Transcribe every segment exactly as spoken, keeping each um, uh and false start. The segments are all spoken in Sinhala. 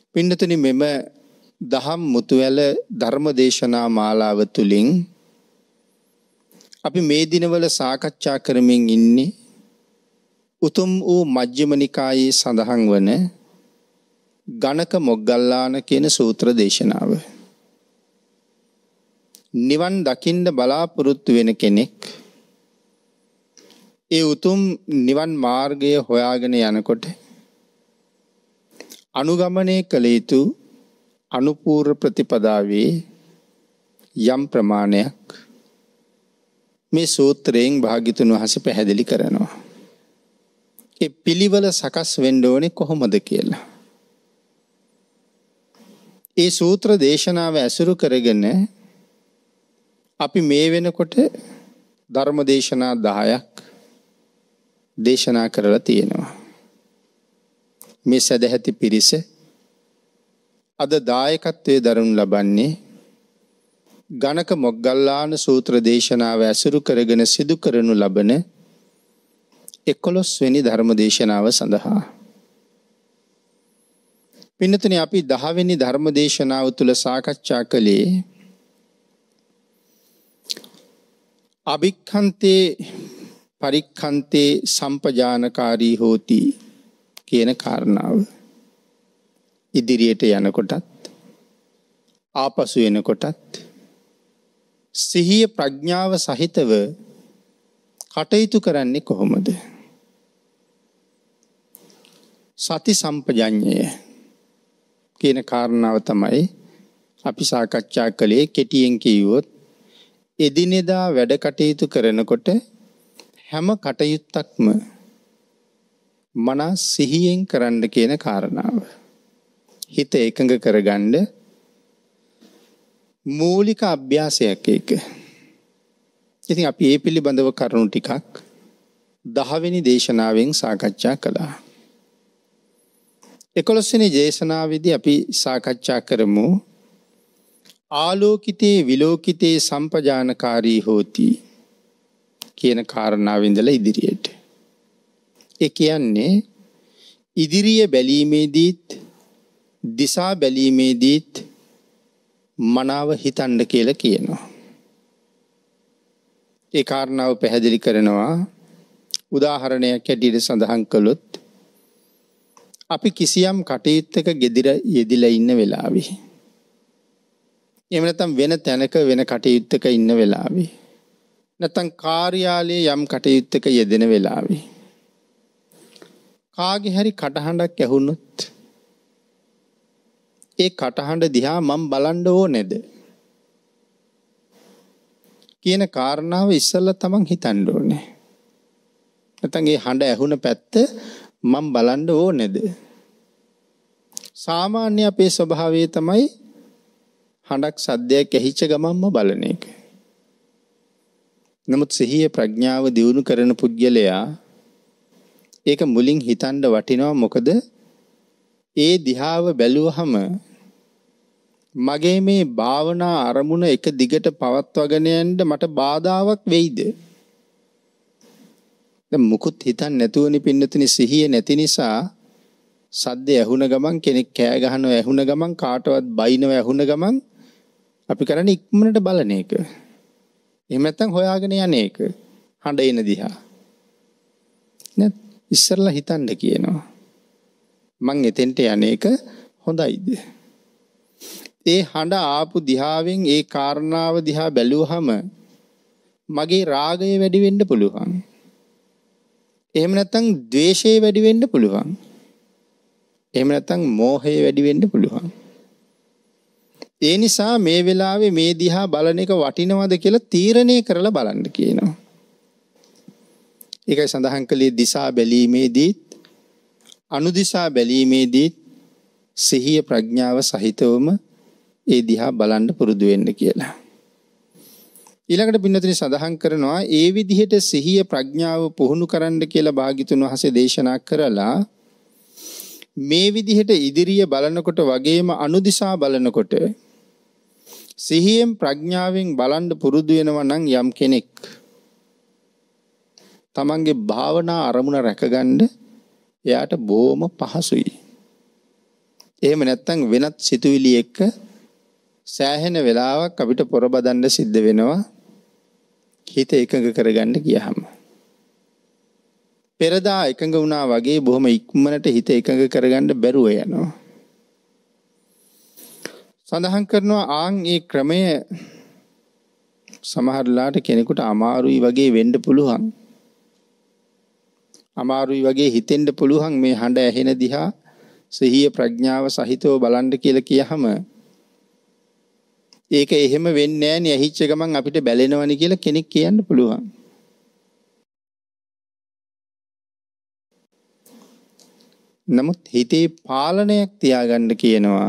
පින්නතුනි මෙම දහම් මුතුවැල ධර්ම දේශනා මාලාව තුළින් අපි මේ දිනවල සාකච්ඡා කරමින් ඉන්නේ උතුම් වූ මජ්ක්‍ධිම නිකායේ සඳහන් වන ගණක මොග්ගල්ලාන කියන සූත්‍ර දේශනාව. නිවන් දකින්න බලාපොරොත්තු වෙන කෙනෙක් ඒ උතුම් නිවන් මාර්ගය හොයාගෙන යනකොට අනුගමනය කළ යුතු අනුපූර්ව ප්‍රතිපදාවේ යම් ප්‍රමාණයක් මේ සූත්‍රයෙන් භාග්‍යතුන් වහන්සේ පැහැදිලි කරනවා. ඒ පිළිවෙල සකස් වෙන්න ඕනේ කොහොමද කියලා. ඒ සූත්‍ර දේශනාව ඇසුරු කරගෙන අපි මේ වෙනකොට ධර්ම දේශනා දහයක් දේශනා කරලා තියෙනවා. මේ සදැහැති පිරිස අද දායකත්වයේ දරනු ලබන්නේ ගණක මොග්ගල්ලාන සූත්‍ර දේශනාව ඇසුරු කරගෙන සිදු කරනු ලබන එකොළොස් වෙනි ධර්ම දේශනාව සඳහා. පින්නතුනි අපි දහ වෙනි ධර්ම දේශනාව තුළ සාකච්ඡා කළේ අභික්ඛන්තේ පරික්ඛන්තේ සම්පජානකාරී හෝති කියන කාරණාව. ඉදිරියට යනකොටත් ආපසු එනකොටත් සිහිය ප්‍රඥාව සහිතව කටයුතු කරන්නේ කොහොමද? සති සම්පජඤ්ඤය කියන කාරණාව තමයි අපි සාකච්ඡා කළේ. කෙටියෙන් කිව්වොත් එදිනෙදා වැඩ කටයුතු කරනකොට හැම කටයුත්තක්ම මනස සිහියෙන් කරන්න කියන කාරණාව. හිත එකඟ කරගන්න මූලික අභ්‍යාසයක් ඒක. ඉතින් අපි මේ පිළිබඳව කරුණු ටිකක් දහ වෙනි දේශනාවෙන් සාකච්ඡා කළා. එකොළොස් වෙනි දේශනාවේදී අපි සාකච්ඡා කරමු ආලෝකිතේ විලෝකිතේ සම්පජානකාරී හෝති කියන කාරණාව ඉඳලා ඉදිරියට. ඒ කියන්නේ ඉදිරිය බැලීමේදීත් දිසා බැලීමේදීත් මනාව හිතන්න කියලා කියනවා. ඒ කාරණාව පැහැදිලි කරනවා උදාහරණයක් ඇටියට සඳහන් කළොත් අපි කිසියම් කටයුත්තක gedira යෙදිලා ඉන්න වෙලාවේ එහෙම නැත්නම් වෙන තැනක වෙන කටයුත්තක ඉන්න වෙලාවේ නැත්නම් කාර්යාලයේ යම් කටයුත්තක යෙදෙන වෙලාවේ කාගේ හරි කටහඬක් ඇහුනොත් ඒ කටහඬ දිහා මම බලන්න ඕනේද කියන කාරණාව ඉස්සෙල්ලා තමන් හිතන්න ඕනේ. නැත්නම් ඒ හඬ ඇහුන පැත්ත මම බලන්න ඕනේද? සාමාන්‍ය අපේ ස්වභාවය තමයි හඬක් සද්දයක් ඇහිච්ච ගමන්ම බලන එක. නමුත් සිහිය ප්‍රඥාව දියුණු කරන පුද්ගලයා ඒක මුලින් හිතන්න වටිනවා. මොකද ඒ දිහාව බැලුවහම මගේ මේ භාවනා අරමුණ එක දිගට පවත්වාගෙන යන්න මට බාධාවක් වෙයිද? දැන් මුකුත් හිතන්නේ නැතුවනේ පින්නතුනි සිහිය නැති නිසා සද්ද ඇහුන ගමන් කෙනෙක් කෑ ගහනවා ඇහුන ගමන් කාටවත් බයිනවා ඇහුන ගමන් අපි කරන්නේ ඉක්මනට බලන එක. එහෙම නැත්නම් හොයාගෙන යන එක. හඬ එන දිහා. නේද? ඉස්සරලා හිතන්න කියනවා. මං එතෙන්ට යන එක හොඳයිද? ඒ හඬ ආපු දිහාවෙන් ඒ කාරණාව දිහා බැලුවහම මගේ රාගය වැඩි වෙන්න පුළුවන්. එහෙම නැත්නම් ද්වේෂය වැඩි වෙන්න පුළුවන්. එහෙම නැත්නම් මෝහය වැඩි වෙන්න පුළුවන්. ඒ නිසා මේ වෙලාවේ මේ දිහා බලන එක වටිනවද කියලා තීරණය කරලා බලන්න කියනවා. ඒකයි සඳහන් කළේ දිසා බැලීමේදීත් අනුදිසා බැලීමේදීත් සිහිය ප්‍රඥාව සහිතවම ඒ දිහා බලන්න පුරුදු වෙන්න කියලා. ඊළඟට පින්නතුනි සඳහන් කරනවා ඒ විදිහට සිහිය ප්‍රඥාව පුහුණු කරන්න කියලා භාග්‍යතුන් වහන්සේ දේශනා කරලා මේ විදිහට ඉදිරිය බලනකොට වගේම අනුදිසා බලනකොට සිහියෙන් ප්‍රඥාවෙන් බලන්න පුරුදු වෙනවා නම් යම් කෙනෙක් තමන්ගේ භාවනා අරමුණ රැකගන්න එයාට බොහොම පහසුයි. එහෙම නැත්නම් වෙනත් සිතුවිලි එක්ක සෑහෙන වෙලාවක් අපිට පොරබදන්න සිද්ධ වෙනවා හිත එකඟ කරගන්න ගියහම. පෙරදා එකඟ වුණා වගේ බොහොම ඉක්මනට හිත එකඟ කරගන්න බැරුව යනවා. සඳහන් කරනවා ආන් ඒ ක්‍රමය සමහරලාට කෙනෙකුට අමාරුයි වගේ වෙන්න පුළුවන්. අමාරුයි වගේ හිතෙන්න පුළුවන් මේ හඬ ඇහෙන දිහා සිහිය ප්‍රඥාව සහිතව බලන්න කියලා කියහම ඒක එහෙම වෙන්නේ නැහැ නේ ඇහිච්ච ගමන් අපිට බැලෙනවනේ කියලා කෙනෙක් කියන්න පුළුවන්. නමුත් හිතේ පාලනයක් තියාගන්න කියනවා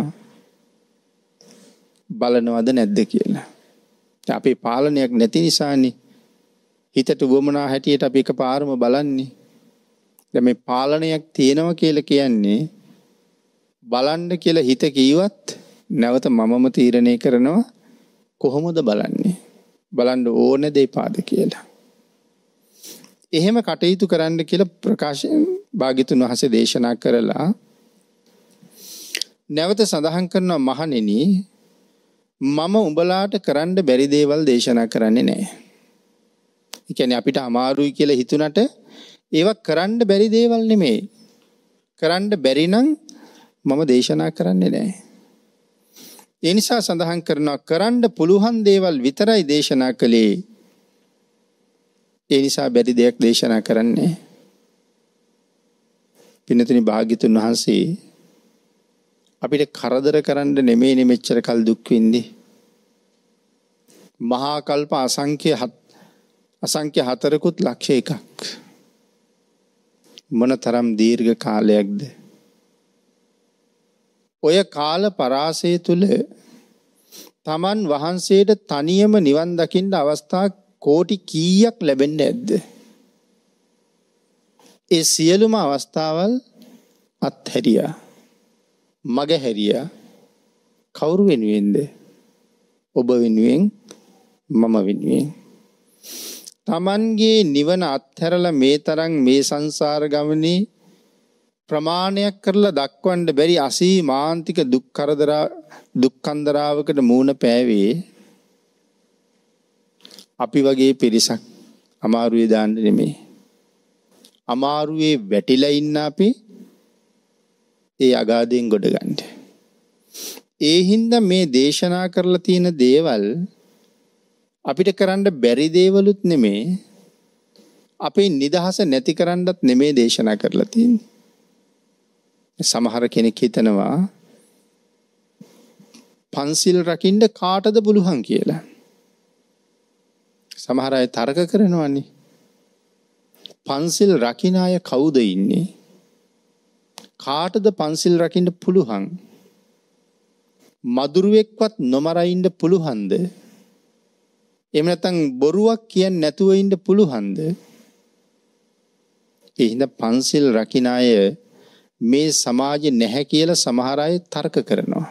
බලනවද නැද්ද කියලා. අපේ පාලනයක් නැති නිසානේ හිතට වමනා හැටියට අපි එකපාරම බලන්නේ. දැන් මේ පාලනයක් තියෙනවා කියලා කියන්නේ බලන්න කියලා හිත කීවත් නැවත මමම තීරණය කරනවා කොහොමද බලන්නේ බලන්න ඕන දෙපාද කියලා. එහෙම කටයුතු කරන්න කියලා ප්‍රකාශයෙන් භාග්‍යතුන් වහන්සේ දේශනා කරලා නැවත සඳහන් කරනවා මහණෙනි මම උඹලාට කරන්න බැරි දේවල් දේශනා කරන්නේ නැහැ. ඒ කියන්නේ අපිට අමාරුයි කියලා හිතුණට ඒවා කරන්න බැරි දේවල් නෙමෙයි. කරන්න බැරි නම් මම දේශනා කරන්නේ නැහැ. ඒ නිසා සඳහන් කරනවා කරන්න පුළුවන් දේවල් විතරයි දේශනා කළේ. ඒ නිසා බැරි දෙයක් දේශනා කරන්නේ. පින්නතුනි භාග්‍යතුන් වහන්සේ අපිට කරදර කරන්න නෙමෙයි මෙච්චර කල් දුක් විඳි. මහා කල්ප අසංඛ්‍ය අසංඛ්‍ය හතරකුත් ලක්ෂ එකක්. මොනතරම් දීර්ඝ කාලයක්ද? ඔය කාල පරාසය තුල තමන් වහන්සේට තනියම නිවන් දකින්න අවස්ථා කෝටි කීයක් ලැබෙන්නේ නැද්ද? ඒ සියලුම අවස්ථාවල් අත්හැරියා. මග හැරියා. කවුරු වෙනුවෙන්ද? ඔබ වෙනුවෙන්, මම වෙනුවෙන්. තමන්ගේ නිවන අත්හැරලා මේ තරම් මේ සංසාර ගමනේ ප්‍රමාණයක් කරලා දක්වන්න බැරි අසීමාන්තික දුක් කරදරා දුක්ඛන්දරාවකට මූණ පෑවේ අපි වගේ පිරිසක් අමාරුවේ දාන්න නෙමෙයි. අමාරුවේ වැටිලා ඉන්න අපි ඒ අගාධයෙන් ගොඩ ගන්න. ඒ හින්දා මේ දේශනා කරලා තියෙන දේවල් අපිට කරන්න බැරි දේවලුත් නෙමෙයි. අපේ නිදහස නැති කරන්නත් නෙමෙයි දේශනා කරලා තියෙන්නේ. සමහර කෙනෙක් හිතනවා පන්සිල් රකින්න කාටද පුළුවන් කියලා. සමහර අය තර්ක කරනවානේ. පන්සිල් රකින්න අය කවුද ඉන්නේ? කාටද පන්සිල් රකින්න පුළුවන්? මදුරුවෙක්වත් නොමරා ඉන්න පුළුවන්ද? එහෙම නැත්නම් බොරුවක් කියන්නේ නැතුව ඉන්න පුළුවන්ද? ඒ හින්දා පන්සිල් රකින්න අය මේ සමාජේ නැහැ කියලා සමහර අය තර්ක කරනවා.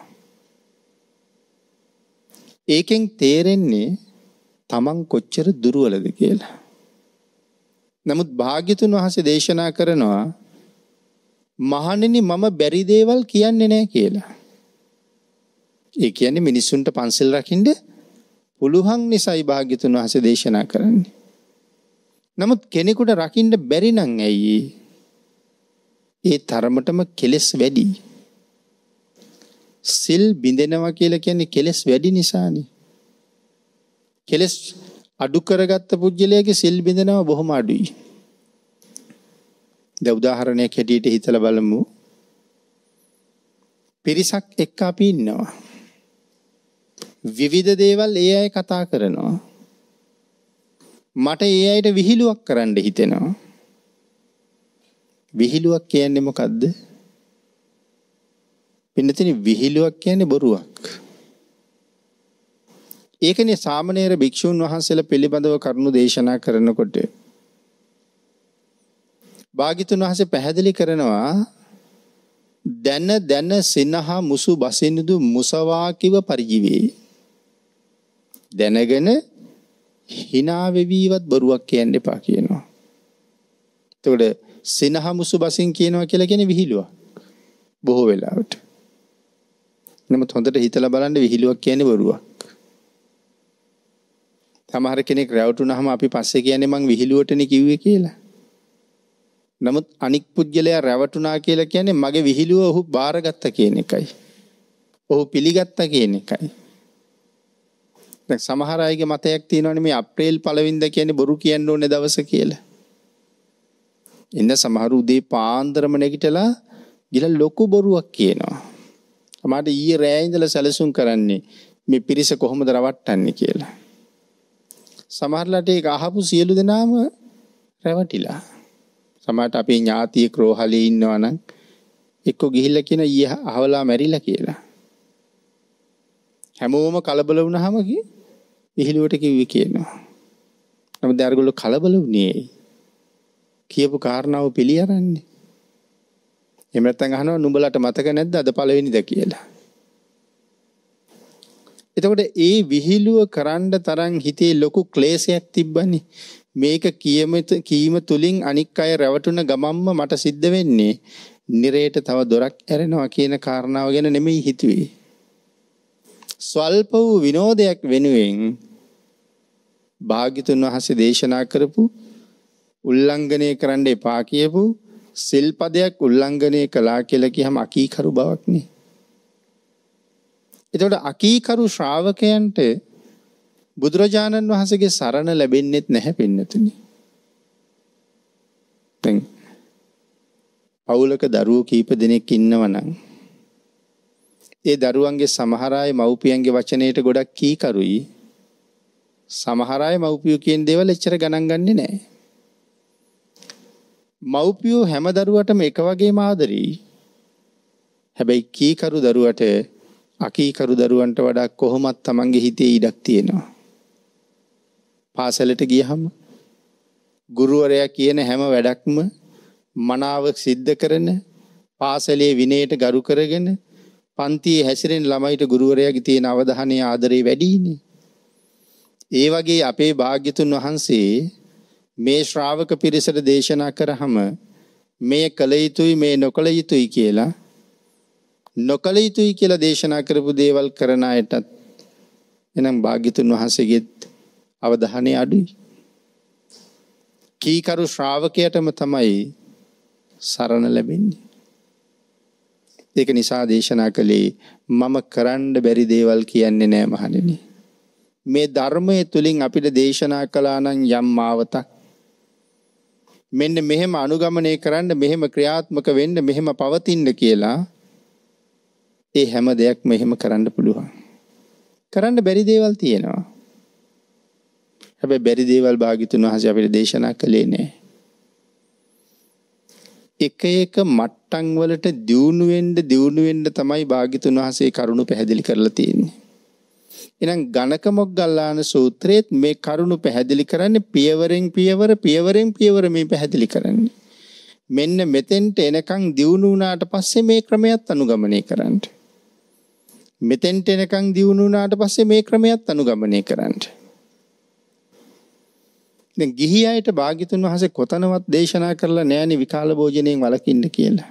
ඒකෙන් තේරෙන්නේ තමන් කොච්චර දුර්වලද කියලා. නමුත් භාග්‍යතුන් වහන්සේ දේශනා කරනවා මහණෙනි මම බැරි දේවල් කියන්නේ නැහැ කියලා. ඒ කියන්නේ මිනිසුන්ට පන්සල් රකින්න පුළුවන් නිසායි භාග්‍යතුන් වහන්සේ දේශනා කරන්නේ. නමුත් කෙනෙකුට රකින්න බැරි නම් ඇයි? ඒ තරමටම කෙලස් වැඩි. සිල් බිඳෙනවා කියලා කියන්නේ කෙලස් වැඩි නිසානේ. කෙලස් අඩු කරගත්ත පුජ්‍යලයේ සිල් බිඳෙනවා බොහොම අඩුයි. දැන් උදාහරණයක් හැටියට හිතලා බලමු. පිරිසක් එක්ක අපි ඉන්නවා. විවිධ දේවල් ඒ අය කතා කරනවා. මට ඒ අයට විහිළුවක් කරන්න හිතෙනවා. විහිළුවක් කියන්නේ මොකද්ද? පින්නතේ විහිළුවක් කියන්නේ බොරුවක්. ඒකනේ සාමණේර භික්ෂුන් වහන්සේලා පිළිබඳව කරුණු දේශනා කරනකොට භාග්‍යතුන් වහන්සේ පැහැදිලි කරනවා දැන දැන සිනහ මුසු බසිනුදු මුසවා කිව පරිජීවේ. දැනගෙන hina වෙවිවත් බොරුවක් කියන්න එපා කියනවා. එතකොට සිනහ මුසු බසින් කියනවා කියලා කියන්නේ විහිළුවක්. බොහෝ වෙලාවට. නමුත් හොඳට හිතලා බලන්න විහිළුවක් කියන්නේ බොරුවක්. සමහර කෙනෙක් රැවටුනහම අපි පස්සේ කියන්නේ මං විහිළුවටනේ කිව්වේ කියලා. නමුත් අනික් පුජ්‍යලයා රැවටුනා කියලා කියන්නේ මගේ විහිළුව ඔහු බාරගත්ත කියන එකයි. ඔහු පිළිගත්තා කියන එකයි. දැන් සමහර අයගේ මතයක් තියෙනවානේ මේ අප්‍රේල් පළවෙනිදා කියන්නේ බොරු කියන්න ඕනේ දවස කියලා. ඉන්න සමහර උදේ පාන්දරම නැගිටලා ගිහලා ලොකු බොරුවක් කියනවා. සමහරට ඊයේ රෑ ඉඳලා සැලසුම් කරන්නේ මේ පිරිස කොහොමද රවට්ටන්නේ කියලා. සමහරලාට ඒක අහපු සියලු දෙනාම රැවටිලා. සමහරට අපේ ඥාතියෙක් රෝහලේ ඉන්නවා නම් එක්ක ගිහිල්ලා කියන ඊයේ අහවලා මැරිලා කියලා. හැමෝම කලබල වුණාම විහිළුවට කිව්වේ කියනවා. නමුත් දැන් කලබල වුණේ කියපු කාරණාව පිළි අරන්නේ. එහෙම නැත්නම් අහනවා නුඹලට මතක නැද්ද අද පළවෙනිද කියලා. එතකොට ඒ විහිළුව කරන්න තරම් හිතේ ලොකු ක්ලේශයක් තිබ්බනේ. මේක කියම කීම තුලින් අනික් අය රැවටුන ගමම්ම මට සිද්ධ වෙන්නේ නිරේට තව දොරක් ඇරෙනවා කියන කාරණාව ගැන නෙමෙයි හිතුවේ. ස්වල්ප වූ විනෝදයක් වෙනුවෙන් භාග්‍යතුන් වහන්සේ දේශනා කරපු උල්ලංඝනය කරන්න එපා කියපු සිල්පදයක් උල්ලංඝනය කළා කියලා කියහම අකීකරු බවක් නේ. එතකොට අකීකරු ශ්‍රාවකයන්ට බුදුරජාණන් වහන්සේගේ සරණ ලැබෙන්නේත් නැහැ පින්නතුනි. දැන් පවුලක දරුවෝ කීප දෙනෙක් ඉන්නවනම් ඒ දරුවන්ගේ සමහර අය මව්පියන්ගේ වචනයට ගොඩක් කීකරුයි. සමහර අය මව්පියෝ කියන දේවල් එච්චර ගණන් ගන්නේ නැහැ. මව්පියෝ හැම දරුවටම එක වගේම ආදරෙයි. හැබැයි කීකරු දරුවට අකීකරු දරුවන්ට වඩා කොහොමත් තමන්ගේ හිතේ ඉඩක් තියෙනවා. පාසලට ගියහම ගුරුවරයා කියන හැම වැඩක්ම මනාව සිද්ධ කරන, පාසලේ විනයට ගරු කරගෙන පන්තියේ හැසිරෙන ළමයිට ගුරුවරයාගේ තියෙන අවධානය ආදරේ වැඩිනේ. ඒ වගේ අපේ භාග්‍යතුන් වහන්සේ මේ ශ්‍රාවක පිරිසට දේශනා කරාම මේ කල යුතුයි මේ නොකල යුතුයි කියලා නොකල යුතුයි කියලා දේශනා කරපු දේවල් කරන අයටත් එනම් භාග්‍යතුන් වහන්සේගේ අවධානය අඩුයි. කීකරු ශ්‍රාවකයටම තමයි සරණ ලැබෙන්නේ. ඒක නිසා දේශනා කළේ මම කරන්න බැරි දේවල් කියන්නේ නෑ මහණෙනි. මේ ධර්මයේ තුලින් අපිට දේශනා කළා නම් යම් මාවතක් මෙන්න මෙහෙම අනුගමනය කරන්න, මෙහෙම ක්‍රියාත්මක වෙන්න, මෙහෙම පවතින්න කියලා ඒ හැම දෙයක්ම මෙහෙම කරන්න පුළුවන්. කරන්න බැරි දේවල් තියෙනවා. හැබැයි බැරි දේවල් භාග්‍යතුන් වහන්සේ අපිට දේශනා කළේ නෑ. එක එක මට්ටම් වලට දියුණු වෙන්න දියුණු වෙන්න තමයි භාග්‍යතුන් වහන්සේ කරුණු පැහැදිලි කරලා තියෙන්නේ. එහෙනම් ගණක මොග්ගල්ලාන සූත්‍රයේත් මේ කරුණු පැහැදිලි කරන්නේ පියවරෙන් පියවර පියවරෙන් පියවර මේ පැහැදිලි කරන්නේ. මෙන්න මෙතෙන්ට එනකන් දියුණු වුණාට පස්සේ මේ ක්‍රමයක් අනුගමනය කරන්න. මෙතෙන්ට එනකන් දියුණු වුණාට පස්සේ මේ ක්‍රමයක් අනුගමනය කරන්න. දැන් ගිහි අයට භාග්‍යතුන් වහන්සේ කොතනවත් දේශනා කරලා නෑනේ විකාල භෝජනයෙන් වළකින්න කියලා.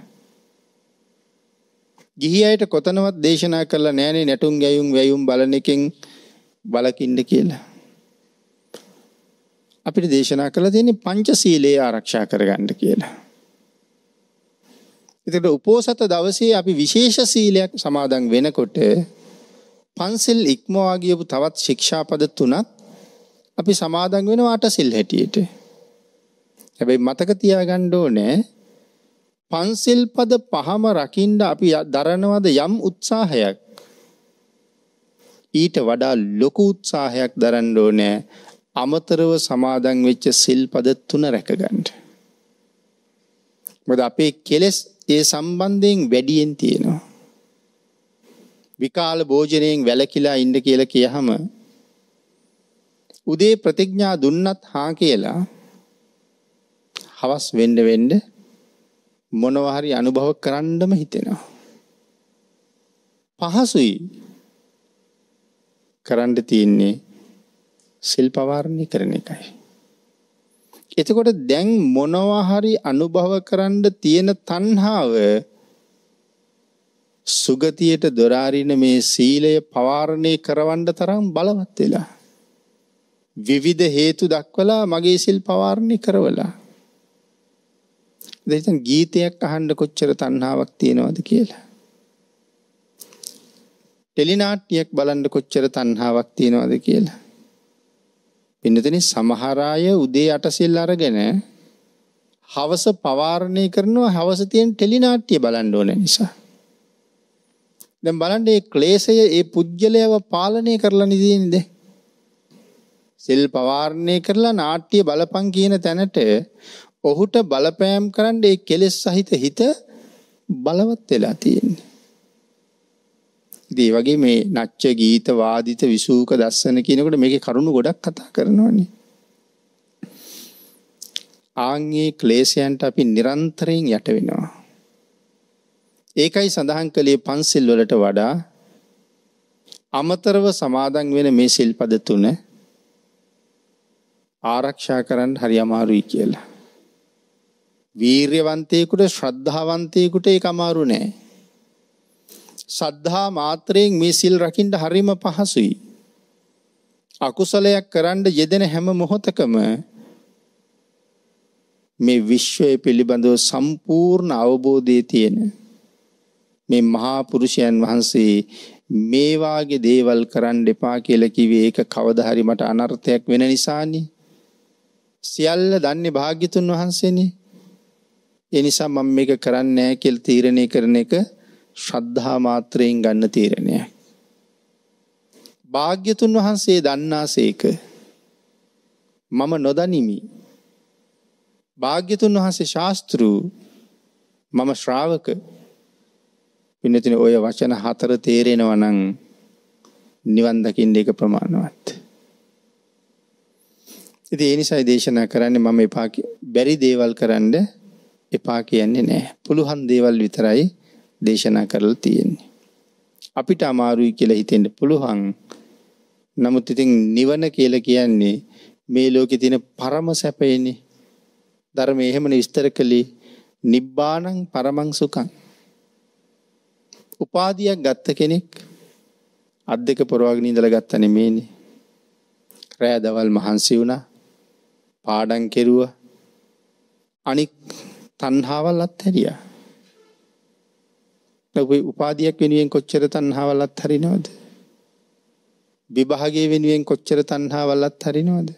ගිහි අයට කොතනවත් දේශනා කරලා නෑනේ නැටුම් ගැයුම් වැයුම් බලන එකෙන් වළකින්න කියලා. අපිට දේශනා කරලා තියෙන්නේ පංචශීලයේ ආරක්ෂා කරගන්න කියලා. ඒකට උපෝසත දවසේ අපි විශේෂ සීලයක් සමාදන් වෙනකොට පන්සිල් ඉක්මවා ගියපු තවත් ශික්ෂාපද තුනක් අපි සමාදන් වෙනවා අටසිල් හැටියට. හැබැයි මතක තියාගන්න ඕනේ පන්සිල් පද පහම රකින්න අපි දරනවද යම් උත්සාහයක් ඊට වඩා ලොකු උත්සාහයක් දරන්න ඕනේ අමතරව සමාදන් වෙච්ච සිල් පද තුන රැකගන්න. මොකද අපේ කෙලෙස් ඒ සම්බන්ධයෙන් වැඩියෙන් තියෙනවා. විකාල භෝජනයෙන් වැළකීලා ඉන්න කියලා කියහම උදේ ප්‍රතිඥා දුන්නත් හා කියලා හවස් වෙන්න වෙන්න මොනවා හරි අනුභව කරන්නම හිතෙනවා. පහසුයි. කරන්න තියෙන්නේ සිල් පවාරණය කරන එකයි. එතකොට දැන් මොනවා හරි අනුභව කරන්න තියෙන තණ්හාව සුගතියට දොර අරින මේ සීලය පවාරණය කරවන්න තරම් බලවත් වෙලා. විවිධ හේතු දක්වලා මගේ සිල් පවාරණය කරවලා. දැන් ගීතයක් අහන්න කොච්චර තණ්හාවක් තියෙනවද කියලා. ටෙලිනාට්‍යයක් බලන්න කොච්චර තණ්හාවක් තියෙනවද කියලා. පින්නතනේ සමහර අය උදේ අටසිල් අරගෙන හවස පවාරණය කරනවා හවස තියෙන ටෙලිනාට්‍ය බලන්න ඕන නිසා. දැන් බලන්න මේ ක්ලේශය ඒ පුජ්‍යලයව පාලනය කරලා නිදින්නේ දැන්. සිල් පවාරණය කරලා නාට්‍ය බලපං කියන තැනට ඔහුට බලපෑම් කරන්න ඒ කෙලෙස් සහිත හිත බලවත් වෙලා තියෙන්නේ. ඉතින් වගේ මේ නච්ච ගීත වාදිත විසූක දස්සන කියනකොට මේකේ කරුණු ගොඩක් කතා කරනවානේ. ආන්ගේ ක්ලේශයන්ට අපි නිරන්තරයෙන් යට වෙනවා. ඒකයි සඳහන් කළේ පන්සිල් වලට වඩා අමතරව සමාදන් වෙන මේ සිල්පද තුන ආරක්ෂා කරන්න හරි අමාරුයි කියලා. වීර්යවන්තයෙකුට ශ්‍රද්ධාවන්තයෙකුට ඒක අමාරු නෑ. සද්ධා මාත්‍රයෙන් මේ සිල් රකින්න හරිම පහසුයි. අකුසලයක් කරන්න යෙදෙන හැම මොහොතකම මේ විශ්වය පිළිබඳව සම්පූර්ණ අවබෝධය තියෙන මේ මහා පුරුෂයන් වහන්සේ මේ වාගේ දේවල් කරන්න එපා කියලා කිව්වේ ඒක කවදා හරි මට අනර්ථයක් වෙන නිසානේ. සියල්ල දන්නේ භාග්‍යතුන් වහන්සේනේ. ඒ නිසා මම මේක කරන්නේ නැහැ කියලා තීරණය කරන එක ශ්‍රද්ධා මාත්‍රයෙන් ගන්න තීරණයක්. භාග්‍යතුන් වහන්සේ දන්නාසේක මම නොදනිමි. භාග්‍යතුන් වහන්සේ ශාස්ත්‍රු මම ශ්‍රාවක. පින්නතින ඔය වචන හතර තේරෙනවා නම් නිවන් දකින්න එක ප්‍රමාණවත්. ඉතින් ඒ නිසා දේශනා කරන්නේ මම එපා බැරි දේවල් කරන්න එපා කියන්නේ නැහැ. පුළුවන් දේවල් විතරයි දේශනා කරලා තියෙන්නේ. අපිට අමාරුයි කියලා හිතෙන්න පුළුවන්. නමුත් ඉතින් නිවන කියලා කියන්නේ මේ ලෝකේ තියෙන පරම සැපයනේ. ධර්මයේ එහෙමනේ විස්තර කළේ නිබ්බාණං පරමං සුඛං. උපාධියක් ගත්ත කෙනෙක් අත් දෙක පොරවගෙන ඉඳලා ගත්ත නෙමෙයිනේ. රෑ දවල් මහන්සි වුණා. පාඩම් කෙරුවා. අනික් තණ්හාවල් අත්හැරියා. ඔබේ උපාධියක් වෙනුවෙන් කොච්චර තණ්හාවල් අත්හරිනවද? විභාගයේ වෙනුවෙන් කොච්චර තණ්හාවල් අත්හරිනවද?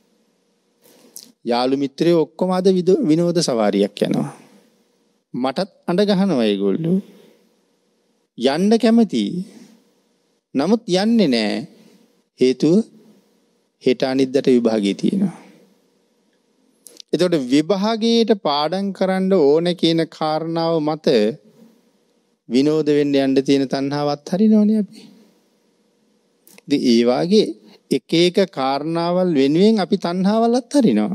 යාළු මිත්‍රයෝ ඔක්කොම අද විනෝද සවාරියක් යනවා. මටත් අඬ ගහනවා ඒගොල්ලෝ. යන්න කැමති. නමුත් යන්නේ නැහැ. හේතුව හෙට අනිද්දාට විභාගය තියෙනවා. එතකොට විභාගයට පාඩම් කරන්න ඕන කියන කාරණාව මත විනෝද වෙන්න යන්න තියෙන තණ්හාව අත්හරිනවනේ අපි. ඉතින් ඒ වාගේ එක එක කාරණාවල් වෙනුවෙන් අපි තණ්හාවල් අත්හරිනවා.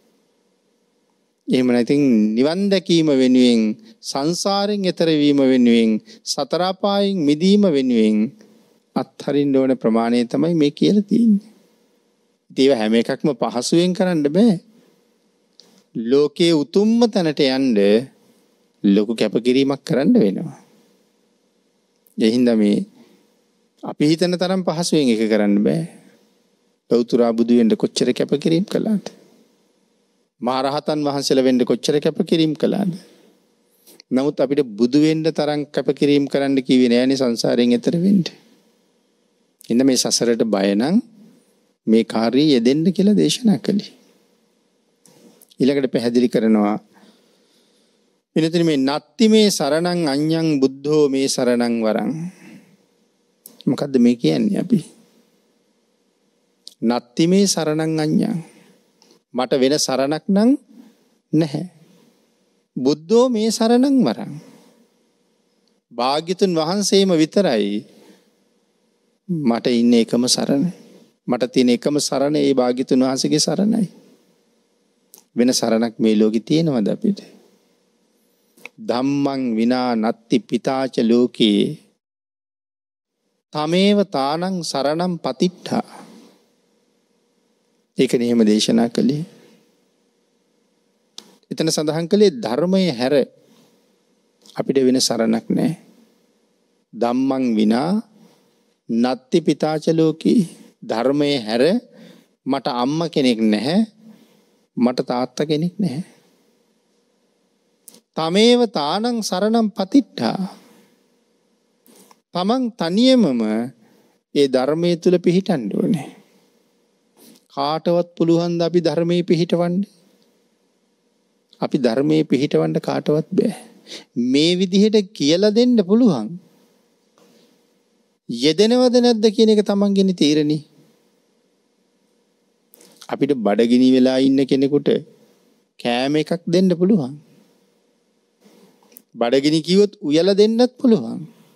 එහෙම නැතිනම් නිවන් දැකීම වෙනුවෙන් සංසාරයෙන් එතර වීම වෙනුවෙන් සතර අපායෙන් මිදීම වෙනුවෙන් අත්හරින්න ඕන ප්‍රමාණය තමයි මේ කියලා තියෙන්නේ. ඒව හැම එකක්ම පහසුවෙන් කරන්න බෑ. ලෝකයේ උතුම්ම තැනට යන්න ලොකු කැපකිරීමක් කරන්න වෙනවා. ඒ හින්දා මේ අපි හිතන තරම් පහසුවෙන් එක කරන්න බෑ. ලෞතුරා බුදු වෙන්න කොච්චර කැපකිරීම කළාද? මහරහතන් වහන්සේලා වෙන්න කොච්චර කැපකිරීම කළාද? නමුත් අපිට බුදු වෙන්න තරම් කැපකිරීම කරන්න කිව්වේ නෑනේ සංසාරයෙන් එතර වෙන්න. ඉන්න මේ සසරට බය නම් මේ කාර්යය යෙදෙන්න කියලා දේශනා කළේ. ඊළඟට පැහැදිලි කරනවා වෙනතන මේ නත්ති මේ සරණං අඤ්ඤං බුද්ධෝ මේ සරණං වරං. මොකද්ද මේ කියන්නේ අපි? නත්ති මේ සරණං අඤ්ඤං. මට වෙන සරණක් නම් නැහැ. බුද්ධෝ මේ සරණං වරං. භාග්‍යතුන් වහන්සේම විතරයි මට ඉන්නේ එකම සරණ. මට තියෙන එකම සරණ ඒ භාග්‍යතුන් වහන්සේගේ සරණයි. වෙන සරණක් මේ ලෝකේ තියෙනවද අපිට? ධම්මං විනා නත්ති පිතාච ලෝකේ තමේව තානං සරණං පතිට්ඨා. ඒක නෙහෙම දේශනා කළේ. එතන සඳහන් කළේ ධර්මයේ හැර අපිට වෙන සරණක් නැහැ. ධම්මං විනා නත්ති පිතාච ලෝකේ. ධර්මයේ හැර මට අම්මා කෙනෙක් නැහැ. මට තාත්තා කෙනෙක් නැහැ. තමේව තානං සරණං පතිට්ඨා. තමන් තනියමම ඒ ධර්මයේ තුල පිහිටන්න ඕනේ. කාටවත් පුළුවන් ද අපි ධර්මයේ පිහිටවන්න? අපි ධර්මයේ පිහිටවන්න කාටවත් බෑ. මේ විදිහට කියලා දෙන්න පුළුවන්. යෙදෙනවද නැද්ද කියන එක තමන්ගෙන තීරණි. අපිට බඩගිනි වෙලා ඉන්න කෙනෙකුට කෑම එකක් දෙන්න පුළුවන්. බඩගිනි කිව්වොත් උයලා දෙන්නත් පුළුවන්.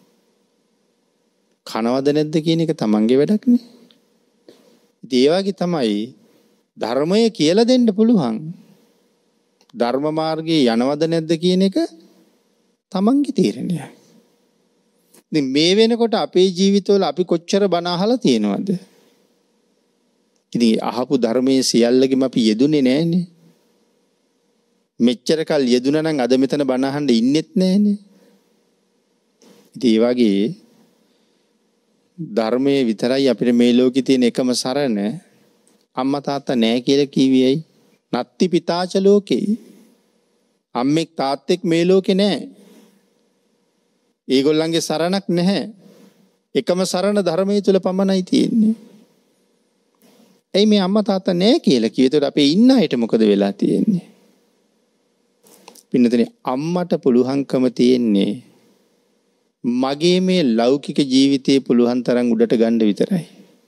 කනවද නැද්ද කියන එක තමන්ගේ වැඩක් නේ. ඒ වගේ තමයි ධර්මය කියලා දෙන්න පුළුවන්. ධර්ම මාර්ගයේ යනවද නැද්ද කියන එක තමන්ගේ තීරණය. ඉතින් මේ වෙනකොට අපේ ජීවිතවල අපි කොච්චර බණ අහලා තියෙනවද? ඉතින් අහපු ධර්මයේ සියල්ලගෙම අපි යෙදුනේ නැහනේ. මෙච්චර කල් යෙදුනා නම් අද මෙතන බණ අහන්න ඉන්නෙත් නැහනේ. ඉතින් ඒ වගේ ධර්මයේ විතරයි අපිට මේ ලෝකේ තියෙන එකම සරණ. අම්මා තාත්තා නැහැ කියලා කිව්වේයි. නත්ති පිතාච ලෝකේ. අම්මෙක් තාත්තෙක් මේ ලෝකේ නැහැ. ඒගොල්ලන්ගේ සරණක් නැහැ. එකම සරණ ධර්මයේ තුල පමණයි තියෙන්නේ. එයි මේ අම්මා තාත්තා නැහැ කියලා කිව්වේ. ඒතකොට අපේ ඉන්න අයට මොකද වෙලා තියෙන්නේ? පින්නතනේ අම්මට පුළුවන්කම තියෙන්නේ මගේ මේ ලෞකික ජීවිතේ පුළුවන් තරම් උඩට ගන්න විතරයි.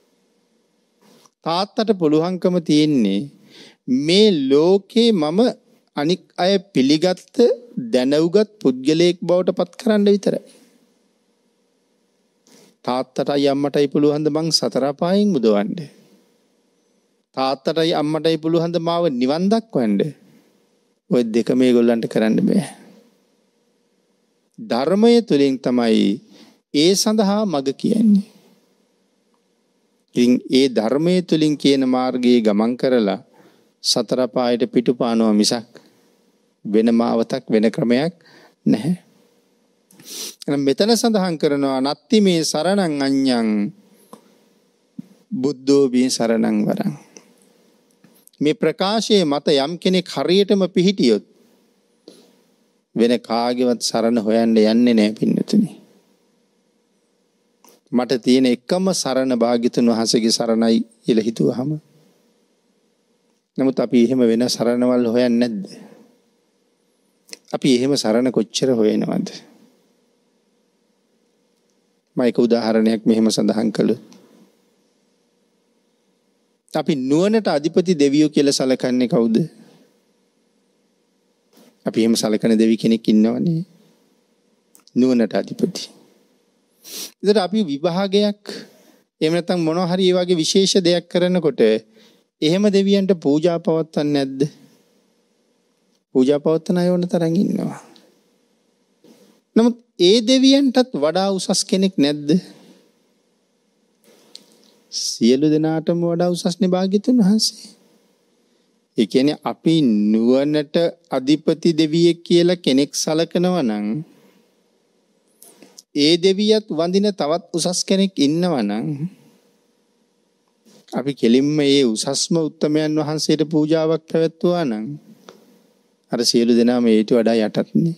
තාත්තට පුළුවන්කම තියෙන්නේ මේ ලෝකේ මම අනික් අය පිළිගත්ත දැනුගත් පුද්ගලයෙක් බවට පත් කරන්න විතරයි. තාත්තටයි අම්මටයි පුළුවන් ද මං සතර පායෙන් මුදවන්න. තාත්තටයි අම්මටයි පුළුවන් ද මාව නිවන් දක්වන්න. ඔය දෙක මේගොල්ලන්ට කරන්න බෑ. ධර්මයේ තුලින් තමයි ඒ සඳහා මඟ කියන්නේ. ඉතින් ඒ ධර්මයේ තුලින් කියන මාර්ගයේ ගමන් කරලා සතර පායට පිටුපානවා මිසක් වෙන මාවතක් වෙන ක්‍රමයක් නැහැ. එහෙනම් මෙතන සඳහන් කරනවා නත්ති මේ සරණං අඤ්ඤං බුද්ධෝ බී සරණං වරං. මේ ප්‍රකාශයේ මත යම් කෙනෙක් හරියටම පිහිටියොත් වෙන කාගේවත් සරණ හොයන්න යන්නේ නැහැ පින්නතුනි. මට තියෙන එකම සරණ භාග්‍යතුන් වහන්සේගේ සරණයි කියලා හිතුවහම. නමුත් අපි එහෙම වෙන සරණවල් හොයන්නේ නැද්ද? අපි එහෙම සරණ කොච්චර හොයනවද? මම එක උදාහරණයක් මෙහෙම සඳහන් කළොත්. අපි නුවණට අධිපති දෙවියෝ කියලා සලකන්නේ කවුද? අපි එහෙම සලකන දෙවි කෙනෙක් ඉන්නවනේ. නුවණට අධිපති. ඉතින් අපි විභාගයක් එහෙම නැත්නම් මොනවා හරි ඒ වගේ විශේෂ දෙයක් කරනකොට එහෙම දෙවියන්ට පූජා පවත්වන්නේ නැද්ද? පූජා පවත්වන අය වුණ තරම් ඉන්නවා. නමුත් ඒ දෙවියන්ටත් වඩා උසස් කෙනෙක් නැද්ද? සියලු දෙනාටම වඩා උසස්නේ භාග්‍යතුන් වහන්සේ. ඒ කියන්නේ අපි නුවණට අධිපති දෙවියෙක් කියලා කෙනෙක් සලකනවා නම් ඒ දෙවියත් වඳින තවත් උසස් කෙනෙක් ඉන්නවා නම් අපි කෙලින්ම ඒ උසස්ම උත්තමයන් වහන්සේට පූජාවක් පැවැත්වුවා නම් අර සියලු දෙනාම ඊට වඩා යටත්නේ.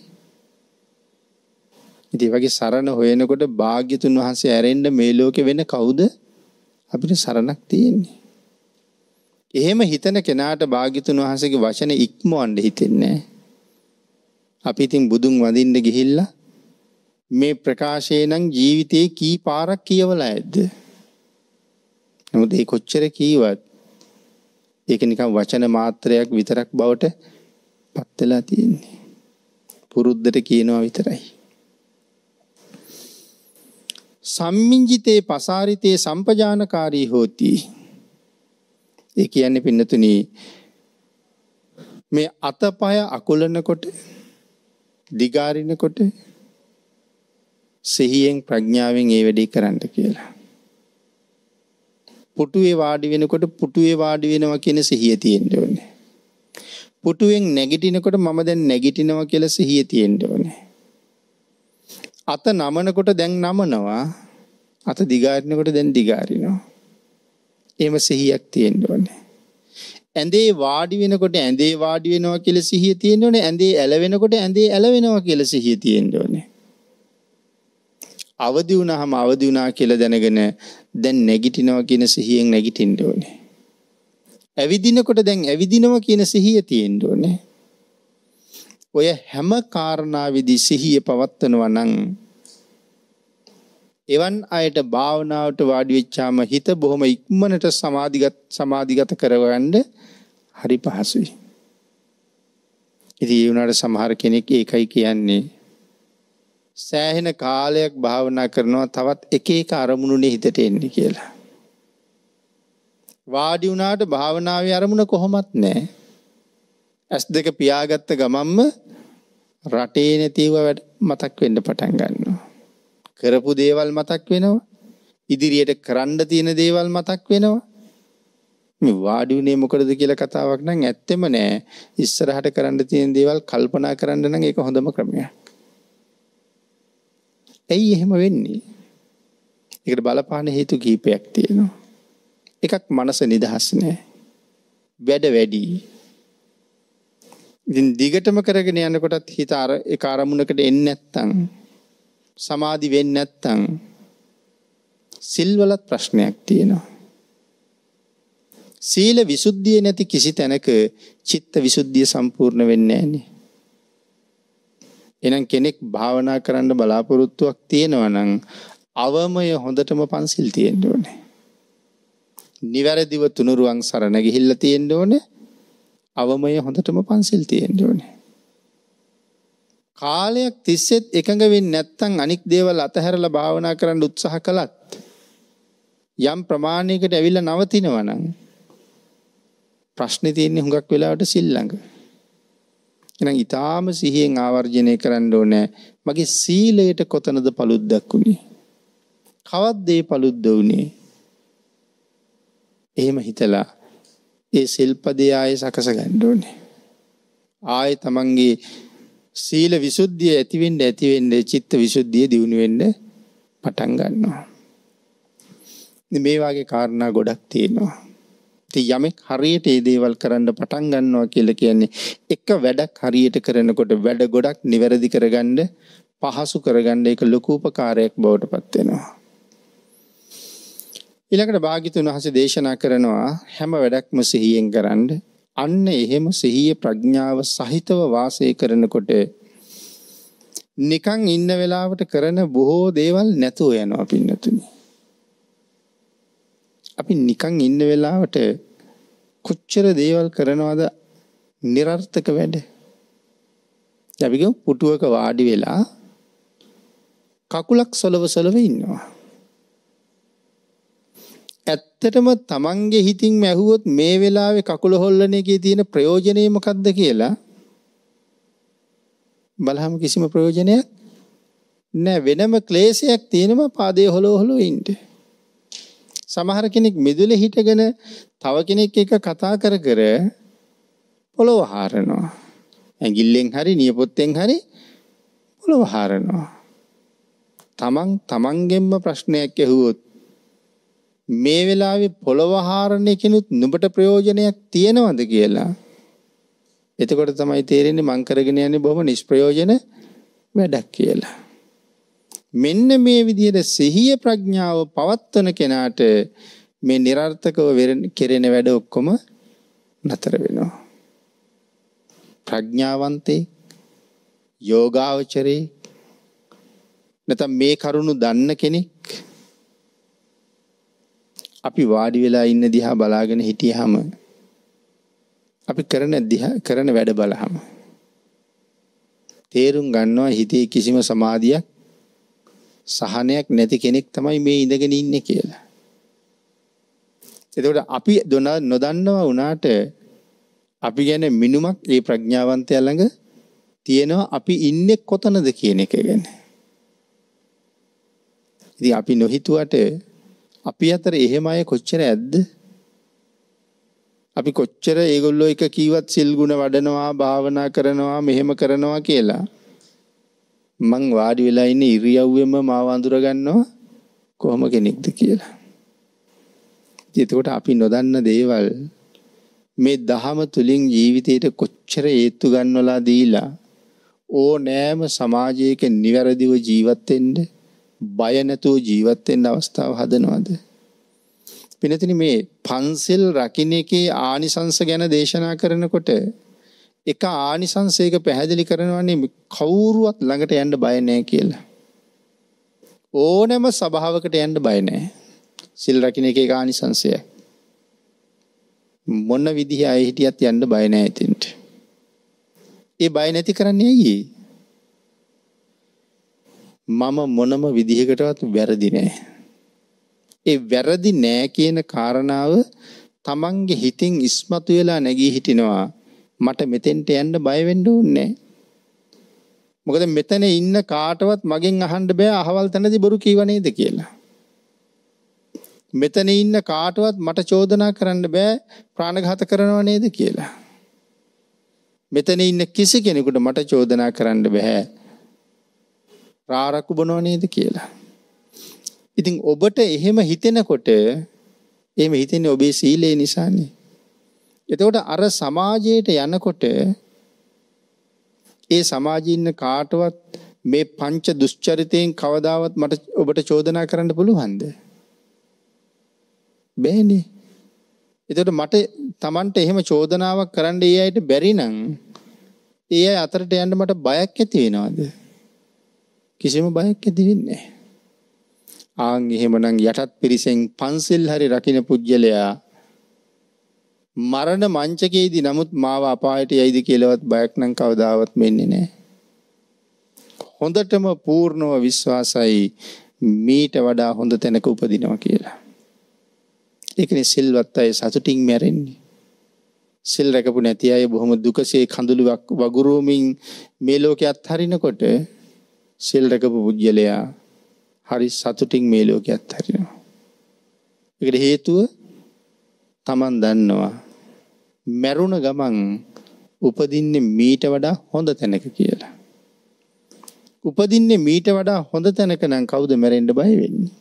ඉතින් වගේ සරණ හොයනකොට භාග්‍යතුන් වහන්සේ ඇරෙන්න මේ ලෝකේ වෙන කවුද අපිට සරණක් තියෙන්නේ? එහෙම හිතන කෙනාට භාග්‍යතුන් වහන්සේගේ වචන ඉක්මවන්න හිතෙන්නේ නැහැ. අපි ඉතින් බුදුන් වඳින්න ගිහිල්ලා මේ ප්‍රකාශය නම් ජීවිතේ කී පාරක් කියවලා ඇද්ද? නමුත් ඒ කොච්චර කීවත් ඒක නිකන් වචන මාත්‍රයක් විතරක් බවට පත් වෙලා තියෙන්නේ. පුරුද්දට කියනවා විතරයි. සම්මිංජිතේ පසාරිතේ සම්පජානකාරී හෝති. ඒ කියන්නේ පින්නතුනි මේ අතපය අකුලනකොට දිගාරිනකොට සිහියෙන් ප්‍රඥාවෙන් ඒ වැඩේ කරන්න කියලා. පුටුවේ වාඩි වෙනකොට පුටුවේ වාඩි වෙනවා කියන සිහිය තියෙන්න ඕනේ. පුටුවෙන් නැගිටිනකොට මම දැන් නැගිටිනවා කියලා සිහිය තියෙන්න ඕනේ. අත නමනකොට දැන් නමනවා. අත දිගාරිනකොට දැන් දිගාරිනවා. එහෙම සිහියක් තියෙන්න ඕනේ. ඇඳේ වාඩි වෙනකොට ඇඳේ වාඩි වෙනවා කියලා සිහිය තියෙන්න ඕනේ. ඇඳේ ඇලවෙනකොට ඇඳේ ඇලවෙනවා කියලා සිහිය තියෙන්න ඕනේ. අවදි වුණාම අවදි වුණා කියලා දැනගෙන දැන් නැගිටිනවා කියන සිහියෙන් නැගිටින්න ඕනේ. ඇවිදිනකොට දැන් ඇවිදිනවා කියන සිහිය තියෙන්න ඕනේ. ඔය හැම කාරණාවෙදී සිහිය පවත්වනවා නම් එවන් අයට භාවනාවට වාඩි වෙච්චාම හිත බොහොම ඉක්මනට සමාධිගත සමාධිගත කරගන්න හරි පහසුයි. ඉතින් ඒ වුණාට සමහර කෙනෙක් ඒකයි කියන්නේ සෑහෙන කාලයක් භාවනා කරනවා තවත් එක එක අරමුණුනේ හිතට එන්නේ කියලා. වාඩි වුණාට භාවනාවේ අරමුණ කොහොමත් නැහැ. ඇස් දෙක පියාගත්ත ගමන්ම රටේ නැතිව වැඩ මතක් වෙන්න පටන් ගන්නවා. කරපු දේවල් මතක් වෙනවා. ඉදිරියට කරන්න තියෙන දේවල් මතක් වෙනවා. මේ වාඩි වුණේ මොකටද කියලා කතාවක් නම් ඇත්තෙම නෑ. ඉස්සරහට කරන්න තියෙන දේවල් කල්පනා කරන්න නම් ඒක හොඳම ක්‍රමයක්. ඇයි එහෙම වෙන්නේ? ඒකට බලපාන හේතු කීපයක් තියෙනවා. එකක් මනස නිදහස් නෑ. වැඩ වැඩි. ඉතින් දිගටම කරගෙන යනකොටත් හිත අර එක අරමුණකට එන්නේ නැත්තම් සමාධි වෙන්නේ නැත්තම් සිල්වලත් ප්‍රශ්නයක් තියෙනවා. සීල විසුද්ධිය නැති කිසි තැනක චිත්ත විසුද්ධිය සම්පූර්ණ වෙන්නේ නැහනේ. එහෙනම් කෙනෙක් භාවනා කරන්න බලාපොරොත්තුවක් තියෙනවා නම් අවමය හොඳටම පන්සිල් තියෙන්න ඕනේ. නිවැරදිව තුනුරුවන් සරණ ගිහිල්ලා තියෙන්න ඕනේ. අවමය හොඳටම පන්සිල් තියෙන්න ඕනේ. කාලයක් තිස්සෙත් එකඟ වෙන්නේ නැත්නම් අනික් දේවල් අතහැරලා භාවනා කරන්න උත්සාහ කළත් යම් ප්‍රමාණයකට ඇවිල්ලා නවතිනවා නම් ප්‍රශ්නේ තියෙන්නේ හුඟක් වෙලාවට සිල් ළඟ. එහෙනම් ඊටාම සිහියෙන් ආවර්ජනය කරන්න ඕනේ මගේ සීලයට කොතනද paluddක් උනේ? කවද්ද ඒ paludd උනේ? එහෙම හිතලා ඒ සිල්පදේ ආයේ සකස ගන්න ඕනේ. ආයේ තමන්ගේ සීල විසුද්ධිය ඇති වෙන්න ඇති වෙන්න චිත්ත විසුද්ධිය දියුණු වෙන්න පටන් ගන්නවා. මේ වගේ කාරණා ගොඩක් තියෙනවා. ඉතින් යමෙක් හරියට මේ දේවල් කරන්න පටන් ගන්නවා කියලා කියන්නේ එක වැඩක් හරියට කරනකොට වැඩ ගොඩක් නිවැරදි කරගන්න පහසු කරගන්න ඒක ලොකු උපකාරයක් බවට පත් වෙනවා. ඊළඟට භාග්‍යතුන් වහන්සේ දේශනා කරනවා හැම වැඩක්ම සිහියෙන් කරන්න. අන්න එහෙම සිහිය ප්‍රඥාව සහිතව වාසය කරනකොට නිකන් ඉන්න වෙලාවට කරන බොහෝ දේවල් නැතුව යනවා පින්නතුනි. අපි නිකන් ඉන්න වෙලාවට කොච්චර දේවල් කරනවද નિરර්ථක වැඩ. අපි ගමු පුටුවක වාඩි වෙලා කකුලක් සොලව සොලව ඉන්නවා. ඇත්තටම තමන්ගේ හිතින්ම ඇහුවොත් මේ වෙලාවේ කකුල හොල්ලන එකේ තියෙන ප්‍රයෝජනය මොකක්ද කියලා බලහම කිසිම ප්‍රයෝජනයක් නැහැ. වෙනම ක්ලේශයක් තියෙනවා පාදයේ හොලව හොලව ඉන්න. සමහර කෙනෙක් මිදුලේ හිටගෙන තව කෙනෙක් එක්ක කතා කර කර පොළව හරනවා. ඇඟිල්ලෙන් හරි නියපොත්තෙන් හරි පොළව හරනවා. තමන් තමන්ගෙන්ම ප්‍රශ්නයක් ඇහුවොත් මේ වෙලාවේ පොළව හරන එකනොත් නුඹට ප්‍රයෝජනයක් තියෙනවද කියලා. එතකොට තමයි තේරෙන්නේ මං කරගෙන යන්නේ බොහොම නිෂ්ප්‍රයෝජන වැඩක් කියලා. මෙන්න මේ විදිහට සිහිය ප්‍රඥාව පවත්වන කෙනාට මේ નિરර්ථකව කෙරෙන වැඩ ඔක්කොම නතර වෙනවා. ප්‍රඥාවන්තේ යෝගාවචරේ නැත්නම් මේ කරුණු දන්න කෙනෙක් අපි වාඩි වෙලා ඉන්න දිහා බලාගෙන හිටියාම අපි කරන දිහා කරන වැඩ බලහම තේරුම් ගන්නවා හිතේ කිසිම සමාධියක් සහනයක් නැති කෙනෙක් තමයි මේ ඉඳගෙන ඉන්නේ කියලා. එතකොට අපි නොදන්නවා වුණාට අපි ගැන මිනුමක් මේ ප්‍රඥාවන්තයා ළඟ තියෙනවා අපි ඉන්නේ කොතනද කියන එක ගැන. ඉතින් අපි නොහිතුවට අපි අතර එහෙම අය කොච්චර ඇද්ද? අපි කොච්චර ඒගොල්ලෝ එක කීවත් සිල් ගුණ වඩනවා භාවනා කරනවා මෙහෙම කරනවා කියලා මං වාඩි වෙලා ඉන්න ඉරියව්වෙම මාව අඳුර ගන්නවා කොහොම කෙනෙක්ද කියලා. එතකොට අපි නොදන්න දේවල් මේ දහම තුලින් ජීවිතේට කොච්චර හේතු ගන්නවලා දීලා ඕනෑම සමාජයක නිවැරදිව ජීවත් වෙන්න බය නැතුව ජීවත් වෙන්න අවස්ථාව හදනවද? පිනතිනි මේ පන්සිල් රකින්න එකේ ආනිසංස ගැන දේශනා කරනකොට එක ආනිසංසයක පැහැදිලි කරනවානේ කවුරුවත් ළඟට යන්න බය නැහැ කියලා. ඕනෑම සභාවකට යන්න බය නැහැ. සිල් රකින්න එකේ ආනිසංසය. මොන විදිහ අය හිටියත් යන්න බය නැහැ ඉතින්ට. ඒ බය නැති කරන්නේ ඇයි? මම මොනම විදිහකටවත් වැරදි නැහැ. ඒ වැරදි නෑ කියන කාරණාව තමන්ගේ හිතින් ඉස්මතු වෙලා නැගී හිටිනවා. මට මෙතෙන්ට යන්න බය වෙන්න ඕනේ. මොකද මෙතන ඉන්න කාටවත් මගෙන් අහන්න බෑ අහවල් තැනදී බොරු කීව නේද කියලා. මෙතන ඉන්න කාටවත් මට චෝදනා කරන්න බෑ ප්‍රාණඝාත කරනව නේද කියලා. මෙතන ඉන්න කිසි කෙනෙකුට මට චෝදනා කරන්න බෑ රාරක්කු බොනව නේද කියලා. ඉතින් ඔබට එහෙම හිතෙනකොට එහෙම හිතෙන්නේ ඔබේ සීලය නිසානේ. එතකොට අර සමාජයට යනකොට ඒ සමාජයේ ඉන්න කාටවත් මේ පංච දුස්චරිතයෙන් කවදාවත් මට ඔබට චෝදනා කරන්න පුළුවන්ද? බෑනේ. එතකොට මට Tamanට එහෙම චෝදනාවක් කරන්න ඒ අයට බැරි නම් ඒ අය අතරට යන්න මට බයක් ඇති වෙනවද? කිසිම බයක් ඇති වෙන්නේ නැහැ. ආන් එහෙමනම් යටත් පිරිසෙන් පන්සිල් හරි රකින්න පුජ්‍යලයා මරණ මංචකයේදී නමුත් මාව අපායට යයිද කියලාවත් බයක් නම් කවදාවත් මෙන්නේ නැහැ. හොඳටම පූර්ණව විශ්වාසයි මීට වඩා හොඳ තැනක උපදිනවා කියලා. ඒකනේ සිල්වත් අය සතුටින් මැරෙන්නේ. සිල් රැකපු නැති අය බොහොම දුකසේ කඳුළු වගුරුවමින් මේ ලෝකේ අත්හරිනකොට සිල් රැකපු පුජ්‍යලයා හරි සතුටින් මේ ලෝකේ අත්හරිනවා. ඒකට හේතුව Taman දන්නවා මරුණ ගමන් උපදින්නේ මීට වඩා හොඳ තැනක කියලා. උපදින්නේ මීට වඩා හොඳ තැනක නම් කවුද මැරෙන්න බය වෙන්නේ?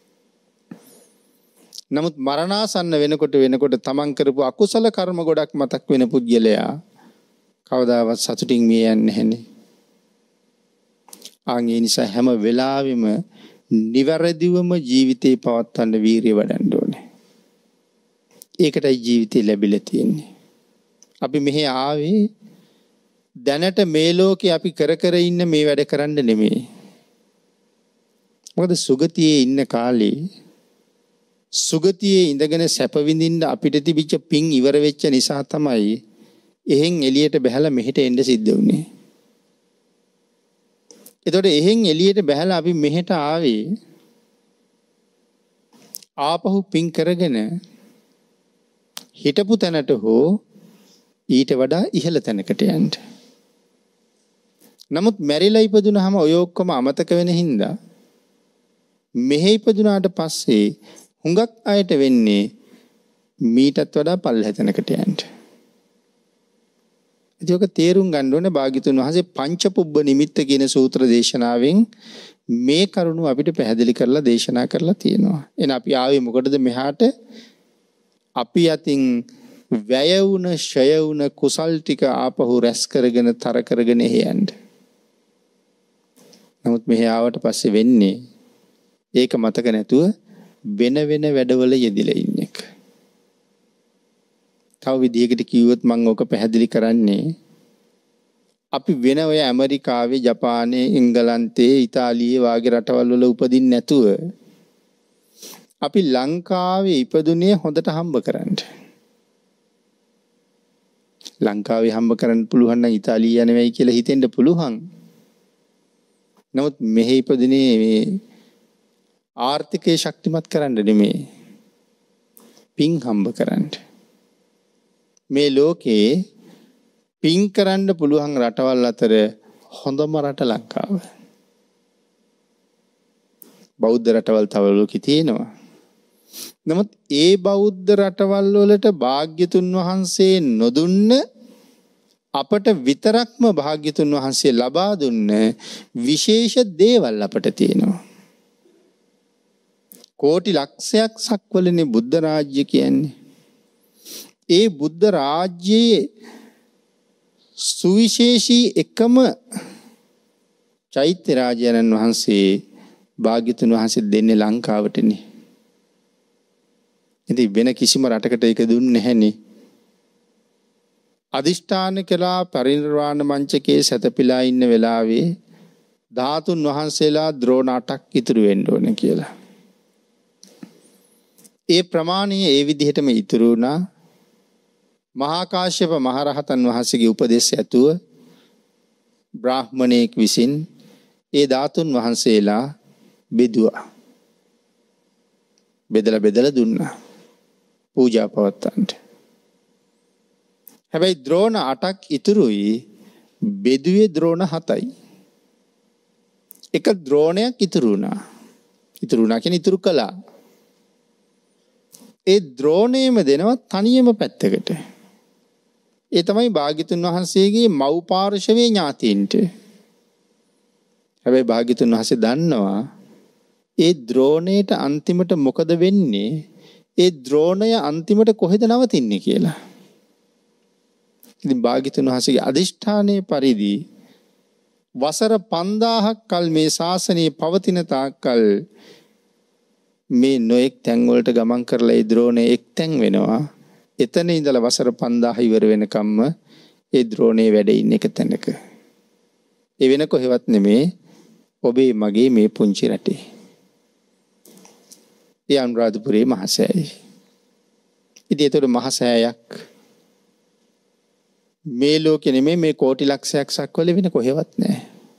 නමුත් මරණාසන්න වෙනකොට වෙනකොට Taman කරපු අකුසල කර්ම ගොඩක් මතක් වෙන පුජ්‍යලයා කවදාවත් සතුටින් මිය යන්නේ නැහනේ. ආන්ගේ නිසා හැම වෙලාවෙම නිවැරදිවම ජීවිතේ පවත්වන්න වීරිය වඩන්න ඕනේ. ඒකටයි ජීවිතේ ලැබිලා තියෙන්නේ. අපි මෙහි ආවේ දැනට මේ ලෝකේ අපි කර කර ඉන්න මේ වැඩ කරන්න නෙමෙයි. මොකද සුගතියේ ඉන්න කාලේ සුගතියේ ඉඳගෙන සැප විඳින්න අපිට තිබිච්ච පින් ඉවර වෙච්ච නිසා තමයි එහෙන් එළියට බහැලා මෙහෙට එන්න සිද්ධ වුනේ. එතකොට එහෙන් එළියට බහැලා අපි මෙහෙට ආවේ ආපහු පින් කරගෙන හිටපු තැනට හෝ ඊට වඩා ඉහළ තැනකට යන්න. නමුත් මැරිලා ඉපදුනහම ඔය ඔක්කොම අමතක වෙන හින්දා මෙහෙ ඉපදුනාට පස්සේ හුඟක් අයට වෙන්නේ මීටත් වඩා පල්ලෙහා තැනකට යන්න. ඒක තේරුම් ගන්න ඕනේ භාග්‍යතුන් වහන්සේ පංචපුබ්බ නිමිත්ත කියන සූත්‍ර දේශනාවෙන් මේ කරුණු අපිට පැහැදිලි කරලා දේශනා කරලා තියෙනවා. එහෙනම් අපි ආවේ මොකටද මෙහාට? අපි අතින් වැය වුණ ෂය වුණ කුසල් ටික ආපහු රැස් කරගෙන තර කරගෙන එහයන්ද. නමුත් මෙහි ආවට පස්සේ වෙන්නේ ඒක මතක නැතුව වෙන වෙන වැඩවල යෙදිලා ඉන්න එක. තව විදිහකට කිව්වොත් මම ඕක පැහැදිලි කරන්නේ අපි වෙන ඔය ඇමරිකාවේ ජපානයේ එංගලන්තයේ ඉතාලියේ වාගේ රටවල් වල උපදින්න නැතුව අපි ලංකාවේ ඉපදුනේ හොඳට හම්බ කරන්න. ලංකාවේ හම්බ කරන්න පුළුවන් නම් ඉතාලිය යන්නේ කියලා හිතෙන්න පුළුවන්. නමුත් මෙහි ඉපදුනේ මේ ආර්ථිකය ශක්තිමත් කරන්න නෙමෙයි. පින් හම්බ කරන්න. මේ ලෝකේ පින් කරන්න පුළුවන් රටවල් අතර හොඳම රට ලංකාව. බෞද්ධ රටවල් තව ලෝකෙ තියෙනවා. නමුත් ඒ බෞද්ධ රටවල් වලට භාග්‍යතුන් වහන්සේ නොදුන්න අපට විතරක්ම භාග්‍යතුන් වහන්සේ ලබා දුන්න විශේෂ දේවල් අපට තියෙනවා. කෝටි ලක්ෂයක් සක්වලනේ බුද්ධ රාජ්‍ය කියන්නේ. ඒ බුද්ධ රාජ්‍යයේ සුවිශේෂී එකම චෛත්‍ය රාජයන්න් වහන්සේ භාග්‍යතුන් වහන්සේ දෙන්නේ ලංකාවටනේ. ඉතින් වෙන කිසිම රටකට ඒක දුන්නේ නැහනේ. අදිෂ්ඨාන කළා පරිනිර්වාණ මංචකයේ සැතපීලා ඉන්න වෙලාවේ ධාතුන් වහන්සේලා ද්‍රෝණ අටක් ඉතුරු වෙන්න ඕන කියලා. ඒ ප්‍රමාණය ඒ විදිහටම ඉතුරු වුණා. මහා කාශ්‍යප මහරහතන් වහන්සේගේ උපදෙස් ඇතුව බ්‍රාහ්මණයෙක් විසින් ඒ ධාතුන් වහන්සේලා බෙදුවා. බෙදලා බෙදලා දුන්නා. පූජා පවත්වන්නට. හැබැයි ද්‍රෝණ අටක් ඉතුරුයි, බෙදුවේ ද්‍රෝණ හතයි. එක ද්‍රෝණයක් ඉතුරු වුණා. ඉතුරු වුණා කියන්නේ ඉතුරු කළා. ඒ ද්‍රෝණයම දෙනවා තනියම පැත්තකට. ඒ තමයි භාග්‍යතුන් වහන්සේගේ මව් පාර්ශවයේ ඥාතීන්ට. හැබැයි භාග්‍යතුන් වහන්සේ දන්නවා ඒ ද්‍රෝණයට අන්තිමට මොකද වෙන්නේ? ඒ ද්‍රෝණය අන්තිමට කොහෙද නවතින්නේ කියලා. ඉතින් භාග්‍යතුන් වහන්සේගේ අදිෂ්ඨානයේ පරිදි වසර පන්දාහක් කල් මේ ශාසනය පවතින තාක්කල් මේ නොඑක් තැන් වලට ගමන් කරලා ඒ ද්‍රෝණය එක් තැන් වෙනවා. එතන ඉඳලා වසර පන්දාහ ඉවර වෙනකම්ම ඒ ද්‍රෝණේ වැඩ ඉන්න එක තැනක. ඒ වෙන කොහෙවත් නෙමේ, ඔබේ මගේ මේ පුංචි රටේ. ඒ අනුරාධපුරේ මහසෑය. ඉතින් ඒතර මහසෑයක් මේ ලෝකෙ නෙමේ, මේ කෝටි ලක්ෂයක් සක්වල වෙන කොහෙවත් නැහැ.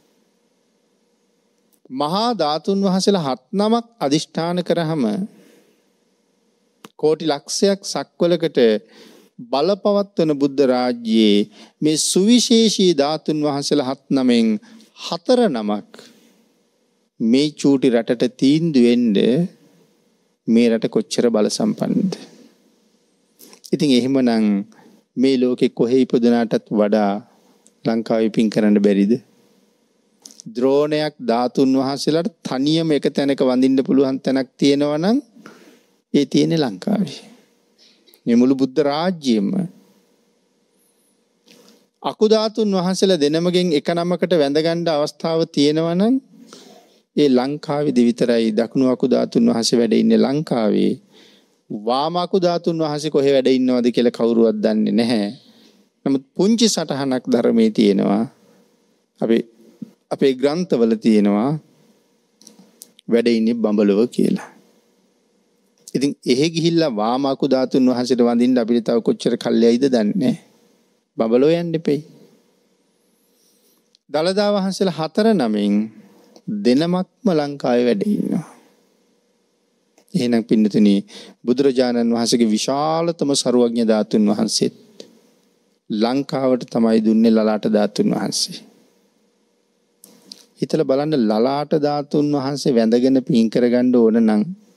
මහා ධාතුන් වහන්සේලා හත් නමක් අදිෂ්ඨාන කරාම කෝටි ලක්ෂයක් සක්වලකට බලපවත්වන බුද්ධ රාජ්‍යයේ මේ සුවිශේෂී ධාතුන් වහන්සේලා හත් නමෙන් හතර නමක් මේ චූටි රටට තීන්දුව වෙන්න මේ රට කොච්චර බල සම්පන්නද. ඉතින් එහෙමනම් මේ ලෝකෙ කොහේ ඉපදුනාටත් වඩා ලංකාවේ පින් කරන්න බැරිද? ද්‍රෝණයක් ධාතුන් වහන්සේලාට තනියම එක තැනක වඳින්න පුළුවන් තැනක් තියෙනවා නම් ඒ තියෙන්නේ ලංකාවේ. මේ මුළු බුද්ධ රාජ්‍යයම අකු ධාතුන් වහන්සේලා දෙනමගෙන් එක නමකට වැඳගන්න අවස්ථාව තියෙනවා නම් ඒ ලංකාවේදී විතරයි. දකුණු අකු ධාතුන් වහන්සේ වැඩ ඉන්නේ ලංකාවේ. වාම අකු ධාතුන් වහන්සේ කොහේ වැඩ ඉන්නවද කියලා කවුරුවත් දන්නේ නැහැ. නමුත් පුංචි සටහනක් ධර්මයේ තියෙනවා. අපි අපේ ග්‍රන්ථවල තියෙනවා වැඩ ඉන්නේ බඹලොව කියලා. ඉතින් එහෙ ගිහිල්ලා වාම අකු ධාතුන් වහන්සේට වඳින්න අපිට තව කොච්චර කල්යයිද දන්නේ නැහැ. බඹලොව යන්න එපෙයි. දලදා වහන්සේලා හතර නමින් දෙනමක්ම ලංකාවේ වැඩ ඉන්නවා. එහෙනම් පින්නතුනි, බුදුරජාණන් වහන්සේගේ විශාලතම සර්වඥ ධාතුන් වහන්සේත් ලංකාවට තමයි දුන්නේ ලලාට ධාතුන් වහන්සේ. හිතලා බලන්න, ලලාට ධාතුන් වහන්සේ වැඳගෙන පින් කරගන්න ඕන නම්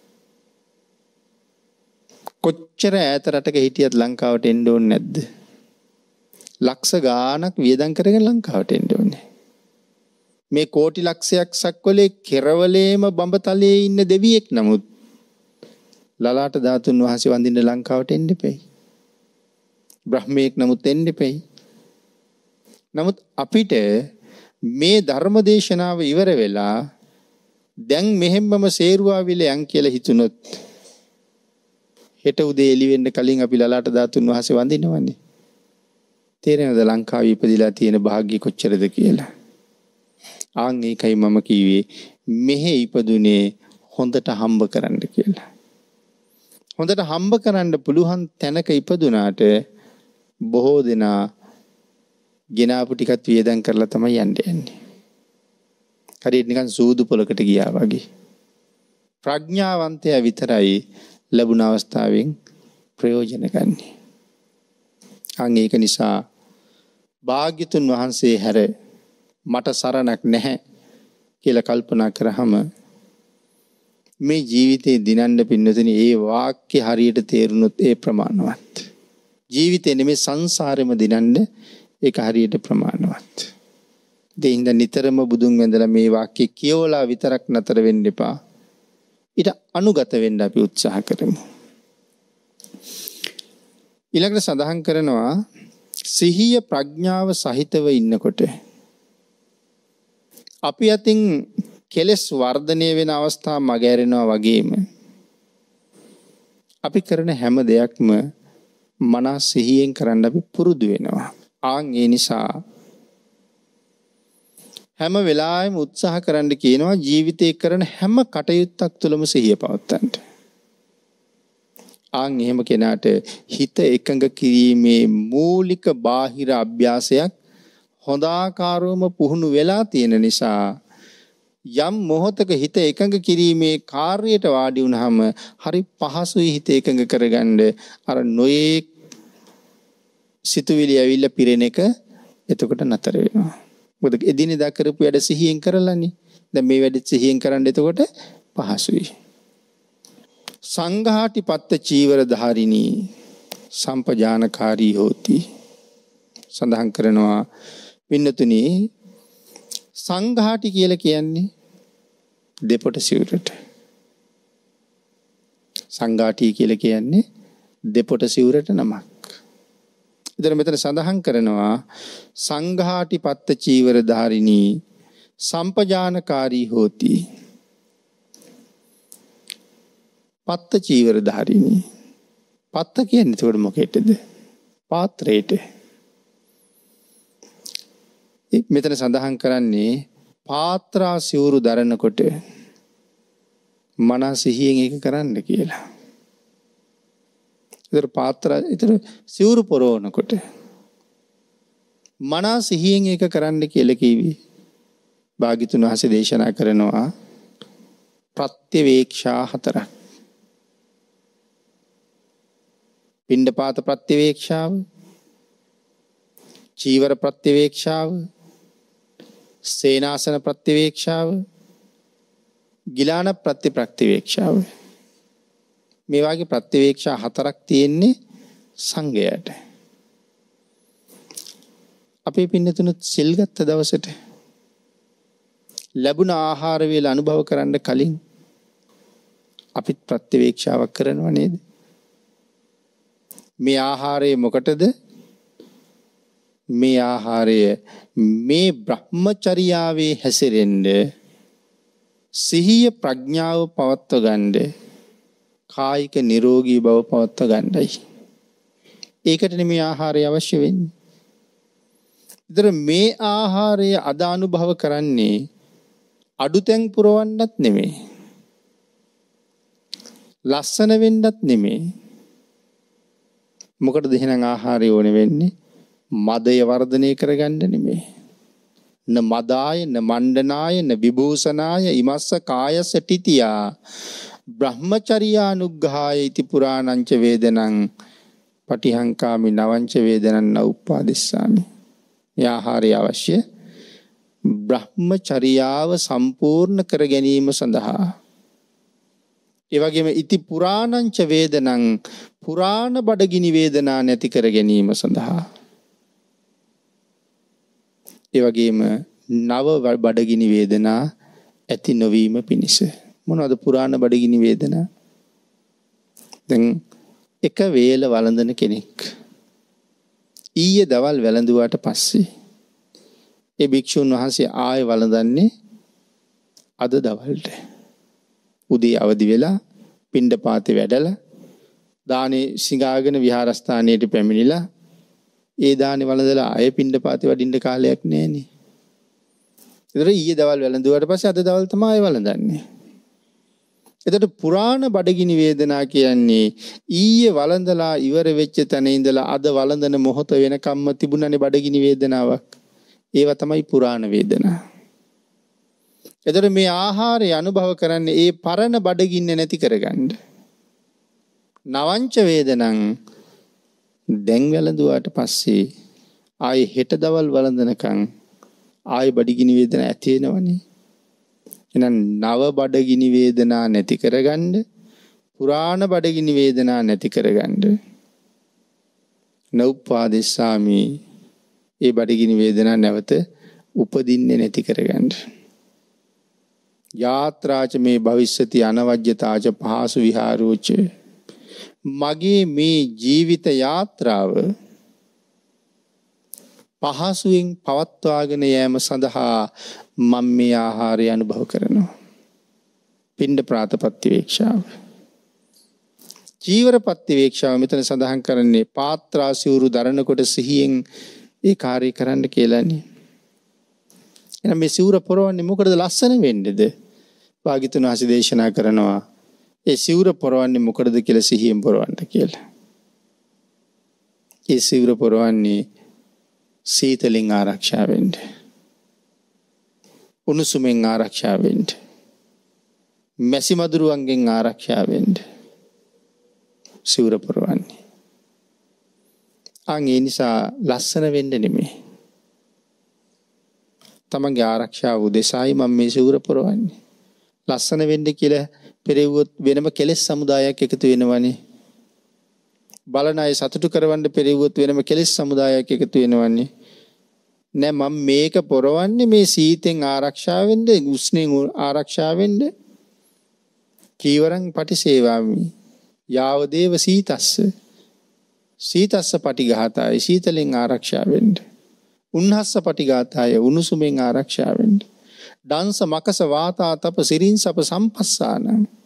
කොච්චර ඈත රටක හිටියත් ලංකාවට එන්න ඕනේ නැද්ද? ලක්ෂ ගාණක් වියදම් කරගෙන ලංකාවට එන්න ඕනේ. මේ කෝටි ලක්ෂයක් සක්වලේ කෙරවලේම බඹතලයේ ඉන්න දෙවියෙක් නමුත් ලලාට ධාතුන් වහන්සේ වඳින්න ලංකාවට එන්න එපෙයි. බ්‍රහ්මයෙක් නමුත් එන්න එපෙයි. නමුත් අපිට මේ ධර්ම දේශනාව ඉවර වෙලා දැන් මෙහෙම්මම සේරුවාවිල යන් කියලා හිතුනොත් හෙට උදේ එළි වෙන්න කලින් අපි ලලාට ධාතුන් වහන්සේ වඳිනවනේ. තේරෙනවද ලංකාවේ ඉපදිලා තියෙන වාග්ය කොච්චරද කියලා? ආන් ඒකයි මම කිව්වේ මෙහෙ ඉපදුනේ හොඳට හම්බ කරන්න කියලා. හොඳට හම්බ කරන්න පුළුවන් තැනක ඉපදුනාට බොහෝ දෙනා ගෙනාපු ටිකත් වියදම් කරලා තමයි යන්න යන්නේ. හරියට නිකන් සූදු පොලකට ගියා වගේ. ප්‍රඥාවන්තයා විතරයි ලැබුණ අවස්ථාවෙන් ප්‍රයෝජන ගන්න. අන් ඒක නිසා භාග්‍යතුන් වහන්සේ හැර මට සරණක් නැහැ කියලා කල්පනා කරාම මේ ජීවිතේ දිනන්න පින්නතුනි ඒ වාක්‍ය හරියට තේරුනොත් ඒ ප්‍රමාණවත්. ජීවිතේ නෙමේ සංසාරෙම දිනන්න ඒක හරියට ප්‍රමාණවත්. දෙයින්ද නිතරම බුදුන් වැඳලා මේ වාක්‍ය කියවලා විතරක් නතර වෙන්න එපා. ඊට අනුගත වෙන්න අපි උත්සාහ කරමු. ඊළඟට සඳහන් කරනවා සිහිය ප්‍රඥාව සහිතව ඉන්නකොට අපි අතින් කෙලස් වර්ධනය වෙන අවස්ථා මගහැරෙනවා වගේම අපි කරන හැම දෙයක්ම මනස සිහියෙන් කරන්න අපි පුරුදු වෙනවා. ආන් ඒ නිසා හැම වෙලාවෙම උත්සාහ කරන්න කියනවා ජීවිතේ කරන හැම කටයුත්තක් තුළම සිහිය පවත්වන්න. ආන් එහෙම කෙනාට හිත එකඟ කිරීමේ මූලික බාහිර අභ්‍යාසයක් හොඳාකාරවම පුහුණු වෙලා තියෙන නිසා යම් මොහොතක හිත එකඟ කිරීමේ කාර්යයට වාඩි වුණාම හරි පහසුයි හිත එකඟ කරගන්න. අර නොයේ සිතුවිලි ඇවිල්ලා පිරෙන එක එතකොට නතර වෙනවා. මොකද එදිනෙදා කරපු වැඩ සිහියෙන් කරලානේ. දැන් මේ වැඩ සිහියෙන් කරන්න එතකොට පහසුයි. සංඝාටිපත්ත චීවර ධාරිනී සම්පජානකාරී හෝති. සඳහන් කරනවා පින්නතුනි සංඝාටි කියලා කියන්නේ දෙපොට සිවුරට. සංඝාටි කියලා කියන්නේ දෙපොට සිවුරට නමක්. ඉතින් මෙතන සඳහන් කරනවා සංඝාටිපත්ත චීවර ධාරිනී සම්පජානකාරී හෝති. පත්ත චීවර ධාරිනී. පත්ත කියන්නේ ඒකට මොකේද? පාත්‍රයට. මෙතන සඳහන් කරන්නේ පාත්‍රා සිවුරු දරනකොට මනස සිහියෙන් ඒක කරන්න කියලා. ඒතර පාත්‍රා ඒතර සිවුරු පොරවනකොට මනස සිහියෙන් ඒක කරන්න කියලා කිවි. භාග්‍යතුන් වහන්සේ දේශනා කරනවා ප්‍රත්‍යවේක්ෂා හතරක්. පිණ්ඩපාත ප්‍රත්‍යවේක්ෂාව, චීවර ප්‍රත්‍යවේක්ෂාව, සේනාසන ප්‍රත්‍යවේක්ෂාව, ගිලාන ප්‍රත්‍ය ප්‍රත්‍යවේක්ෂාව. මේ වගේ ප්‍රත්‍යවේක්ෂා හතරක් තියෙන්නේ සංඝයාට. අපේ පින්නතුනුත් සිල් ගත්ත දවසට ලැබුණ ආහාර වේල අනුභව කරන්න කලින් අපිත් ප්‍රත්‍යවේක්ෂාවක් කරනව නේද? මේ ආහාරය මොකටද? මේ ආහාරය මේ බ්‍රහ්මචර්යාවේ හැසිරෙන්න සිහිය ප්‍රඥාව පවත්ව ගන්න කායික නිරෝගී බව පවත්ව ගන්නයි. ඒකට මේ ආහාරය අවශ්‍ය වෙන්නේ. ඉතින් මේ ආහාරය අද අනුභව කරන්නේ අඩුතෙන් පුරවන්නත් නෙමෙයි. ලස්සන වෙන්නත් නෙමෙයි. මොකටද එහෙනම් ආහාරය ඕනේ වෙන්නේ? මදය වර්ධනය කරගන්න නෙමෙයි. න මදාය න මණ්ඩනාය න විභූෂනාය ඉමස්ස කායස ටිතියා බ්‍රහ්මචර්යානුග්ඝාය ඉති පුරාණංච වේදනං පටිහංකාමි නවංච වේදනං නඋප්පාදිස්සාමි. ආහාරය අවශ්‍ය බ්‍රහ්මචර්යාව සම්පූර්ණ කර ගැනීම සඳහා. ඒ වගේම ඉති පුරාණංච වේදනං පුරාණ බඩගිනි වේදනා නැති කර ගැනීම සඳහා. ඒ වගේම නව බඩගිනි වේදනා ඇති නොවීම පිණිස. මොනවද පුරාණ බඩගිනි වේදනා? දැන් එක වේල වළඳන කෙනෙක් ඊයේ දවල් වැළඳුවාට පස්සේ ඒ භික්ෂුන් වහන්සේ ආයෙ වළඳන්නේ අද දවල්ට. උදේ අවදි වෙලා පිණ්ඩපාතේ වැඩලා දානේ සිඟාගෙන විහාරස්ථානයට පැමිණිලා ඒ දානේ වළඳලා ආයෙ පිණ්ඩපාතේ වඩින්න කාලයක් නැහෙනේ. ඒතර ඊයේ දවල් වැළඳුවාට පස්සේ අද දවල් තමයි වළඳන්නේ. එතකොට පුරාණ බඩගිනි වේදනා කියන්නේ ඊයේ වළඳලා ඉවර වෙච්ච තැන ඉඳලා අද වළඳන මොහොත වෙනකම්ම තිබුණනේ බඩගිනි වේදනාවක්. ඒවා තමයි පුරාණ වේදනා. එතකොට මේ ආහාරය අනුභව කරන්නේ ඒ පරණ බඩගින්න නැති කරගන්න. නවංච වේදනං දැන් වැළඳුවාට පස්සේ ආයෙ හෙට දවල් වළඳනකම් ආයෙ බඩගිනි වේදනා ඇති වෙනවනේ. එහෙනම් නව බඩගිනි වේදනා නැති කරගන්න, පුරාණ බඩගිනි වේදනා නැති කරගන්න. නෞප්පාදිස්සාමි ඒ බඩගිනි වේදනා නැවත උපදින්නේ නැති කරගන්න. යාත්‍රාච මේ භවිෂ්‍යති අනවජ්‍යතාච පහසු විහාරෝච. මගේ මේ ජීවිත යාත්‍රාව පහසුවෙන් පවත්වාගෙන යෑම සඳහා මම මේ ආහාරය අනුභව කරනවා. පිණ්ඩ ප්‍රාතපත්තිවේක්ෂාව. චීවර පත්තිවේක්ෂාව මෙතන සඳහන් කරන්නේ පාත්‍රා සිවුරු දරනකොට සිහියෙන් ඒ කාර්ය කරන්න කියලානේ. එහෙනම් මේ සිවුර පොරවන්නේ මොකටද? ලස්සන වෙන්නේද? භාග්‍යතුන් වහන්සේ දේශනා කරනවා ඒ සිවුර පොරවන්නේ මොකටද කියලා සිහියෙන් පොරවන්න කියලා. ඒ සිවුර පොරවන්නේ සීතලෙන් ආරක්ෂා වෙන්න. උණුසුමෙන් ආරක්ෂා වෙන්න. මැසි මදුරුවන්ගෙන් ආරක්ෂා වෙන්න. සිවුර පොරවන්නේ. අන් ඒ නිසා ලස්සන වෙන්න නෙමෙයි. තමන්ගේ ආරක්ෂාව උදෙසායි මම මේ සිවුර පොරවන්නේ. ලස්සන වෙන්න කියලා පෙරෙව්වොත් වෙනම කෙලෙස් සමුදායක් එකතු වෙනවනේ. බලන අය සතුටු කරවන්න පෙරෙව්වොත් වෙනම කෙලෙස් සමුදායක් එකතු වෙනවනේ. නෑ මම මේක පොරවන්නේ මේ සීතෙන් ආරක්ෂා වෙන්න, උෂ්ණෙන් ආරක්ෂා වෙන්න. කීවරං පටිසේවාමි යාවදේව සීතස්ස. සීතස්ස පටිඝාතය සීතලෙන් ආරක්ෂා වෙන්න. උන්හස්ස පටිඝාතය උණුසුමෙන් ආරක්ෂා වෙන්න. දංශ මකස වාතා තප සිරින් සප සම්පස්සාන.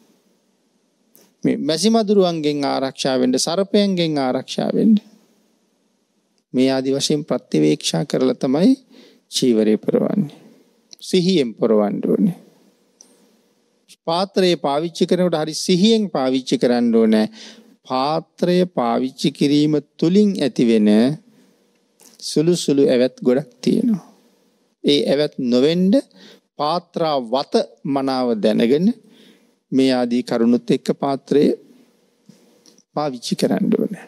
මේ මැසි මදුරුවන්ගෙන් ආරක්ෂා වෙන්න, සර්පයන්ගෙන් ආරක්ෂා වෙන්න. මේ ආදි වශයෙන් ප්‍රතිවේක්ෂා කරලා තමයි චීවරේ පොරවන්නේ. සිහියෙන් පොරවන්න ඕනේ. පාත්‍රය පාවිච්චි කරනකොට හරි සිහියෙන් පාවිච්චි කරන්න ඕනේ. පාත්‍රය පාවිච්චි කිරීම තුලින් ඇතිවෙන සුළු සුළු ඇවත් ගොඩක් තියෙනවා. ඒ ඇවත් නොවෙන්න පාත්‍රා වත මනාව දැනගෙන මේ ආදී කරුණුත් එක්ක පාත්‍රය පාවිච්චි කරන්න ඕනේ.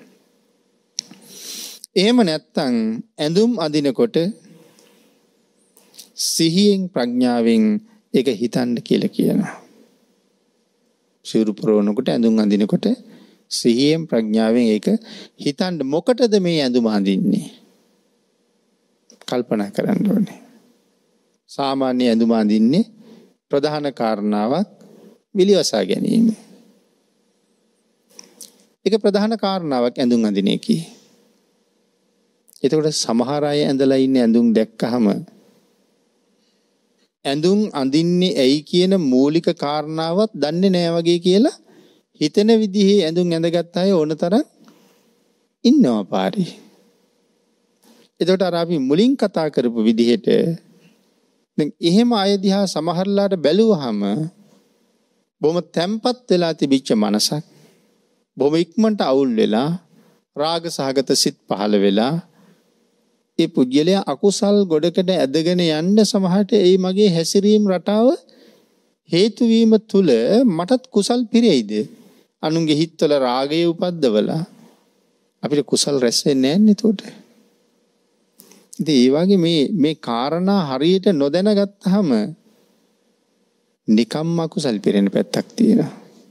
එහෙම නැත්නම් ඇඳුම් අඳිනකොට සිහියෙන් ප්‍රඥාවෙන් ඒක හිතන්න කියලා කියනවා. සිවුරු පුරවනකොට ඇඳුම් අඳිනකොට සිහියෙන් ප්‍රඥාවෙන් ඒක හිතන්න. මොකටද මේ ඇඳුම අඳින්නේ? කල්පනා කරන්න ඕනේ. සාමාන්‍ය ඇඳුම අඳින්නේ ප්‍රධාන කාරණාවක් විලිවසා ගැනීම. ඒක ප්‍රධාන කාරණාවක් ඇඳුම් අඳින එකේ. එතකොට සමහර අය ඇඳලා ඉන්න ඇඳුම් දැක්කහම ඇඳුම් අඳින්නේ ඇයි කියන මූලික කාරණාවත් දන්නේ නැහැ වගේ කියලා හිතෙන විදිහේ ඇඳුම් ඇඳගත් අය ඕනතරම් ඉන්නවා පාරේ. එතකොට අර අපි මුලින් කතා කරපු විදිහට දැන් එහෙම අය දිහා සමහරලාට බැලුවහම බොහොම තැම්පත් වෙලා තිබිච්ච මනසක් බොහොම ඉක්මනට අවුල් වෙලා රාග සහගත සිත් පහළ වෙලා ඒ පුජ්‍යලයා අකුසල් ගොඩකට ඇදගෙන යන්න සමහරට ඒ මගේ හැසිරීම රටාව හේතු වීම තුල මටත් කුසල් පිරෙයිද? අනුන්ගේ හිතවල රාගය උපද්දවලා අපිට කුසල් රැස් වෙන්නේ නැහැ නේද? ඉතින් ඒ වගේ මේ මේ කාරණා හරියට නොදැනගත්තාම නිකම්ම කුසල් පිරෙන පැත්තක් තියෙනවා.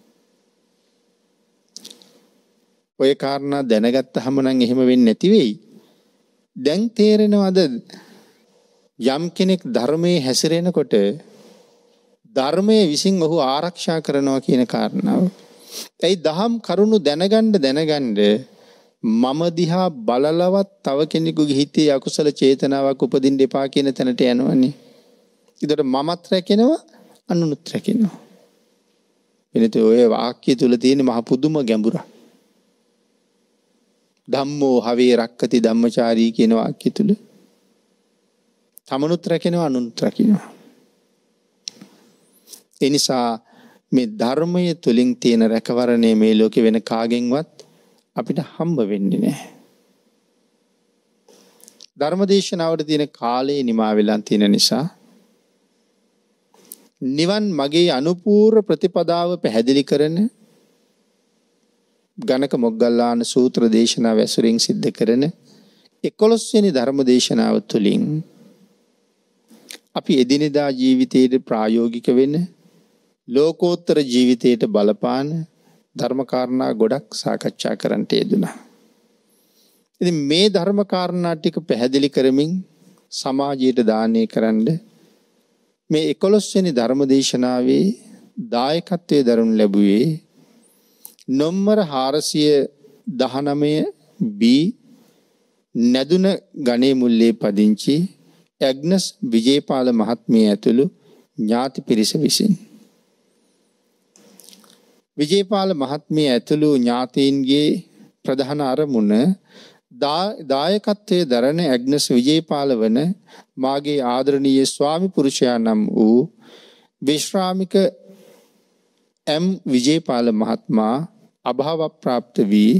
ඔය කාරණා දැනගත්තාම නම් එහෙම වෙන්නේ නැති වෙයි. දැන් තේරෙනවද යම් කෙනෙක් ධර්මයේ හැසිරෙනකොට ධර්මයේ විසින් ඔහු ආරක්ෂා කරනවා කියන කාරණාව. ඒ දහම් කරුණු දැනගන්න දැනගන්න මම දිහා බලලවත් තව කෙනෙකුගේ හිතේ අකුසල චේතනාවක් උපදින්න එපා කියන තැනට යනවනේ. ඒකට මමත් රැකෙනවා අනුනුත් රැකෙනවා. එනිට ඔය වාක්‍ය තුල තියෙන මහ පුදුම ගැඹුරක්. ධම්මෝ හවේ රක්කති ධම්මචාරී කියන වාක්‍ය තුල තමනුත් රැකෙනවා අනුනුත් රැකෙනවා. ඒ නිසා මේ ධර්මයේ තුලින් තියෙන රැකවරණය මේ ලෝකේ වෙන කාගෙන්වත් අපිට හම්බ වෙන්නේ නැහැ. ධර්මදේශනාවට තියෙන කාලේ නිමා වෙලා තියෙන නිසා නිවන් මගේ අනුපූර්ව ප්‍රතිපදාව පැහැදිලි කරන ගණක මොග්ගල්ලාන සූත්‍ර දේශනාව ඇසුරින් සිද්ධ කරන එකොළොස් වෙනි ධර්ම දේශනාව තුළින් අපි එදිනෙදා ජීවිතයේ ප්‍රායෝගික වෙන ලෝකෝත්තර ජීවිතයට බලපාන ධර්ම කාරණා ගොඩක් සාකච්ඡා කරන්නට යෙදුණා. ඉතින් මේ ධර්ම කාරණා ටික පැහැදිලි කරමින් සමාජයට දානය කරන්න මේ එකොළොස් වෙනි ධර්ම දේශනාවේ දායකත්වයේ දරනු ලැබුවේ නම්බර හාරසිය දහනවය බී නැදුන ගණේ මුල්ලේ පදිංචි ඇග්නස් විජේපාල මහත්මිය ඇතුළු ඥාති පිරිස විසින්. විජේපාල මහත්මිය ඇතුළු ඥාතීන්ගේ ප්‍රධාන අරමුණ දායකත්වයේ දරන ඇග්නස් විජේපාල වන මාගේ ආදරණීය ස්වාමි පුරුෂයා නම් වූ විශ්‍රාමික එම් විජේපාල මහත්මයා අභාව ප්‍රාප්ත වී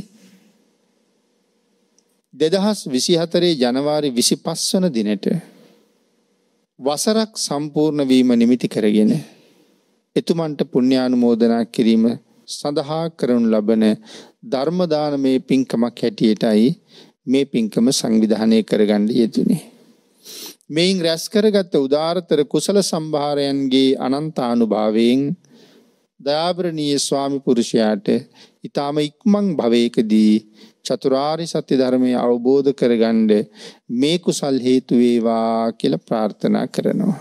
දෙදහස් විසිහතරේ ජනවාරි විසිපස් වන දිනට වසරක් සම්පූර්ණ වීම නිමිති කරගෙන එතුමන්ට පුණ්‍යානුමෝදනා කිරීම සඳහා කරනු ලබන ධර්ම දානමේ පින්කමක් හැටියටයි මේ පින්කම සංවිධානය කරගන්න යෙදුනේ. මේන් රැස් කරගත් උදාරතර කුසල සම්භාරයන්ගේ අනන්තානුභාවයෙන් දයාබරණීය ස්වාමි පුරුෂයාට ඊටම ඉක්මන් භවයකදී චතුරාර්ය සත්‍ය ධර්මය අවබෝධ කරගන්න මේ කුසල් හේතු වේවා කියලා ප්‍රාර්ථනා කරනවා.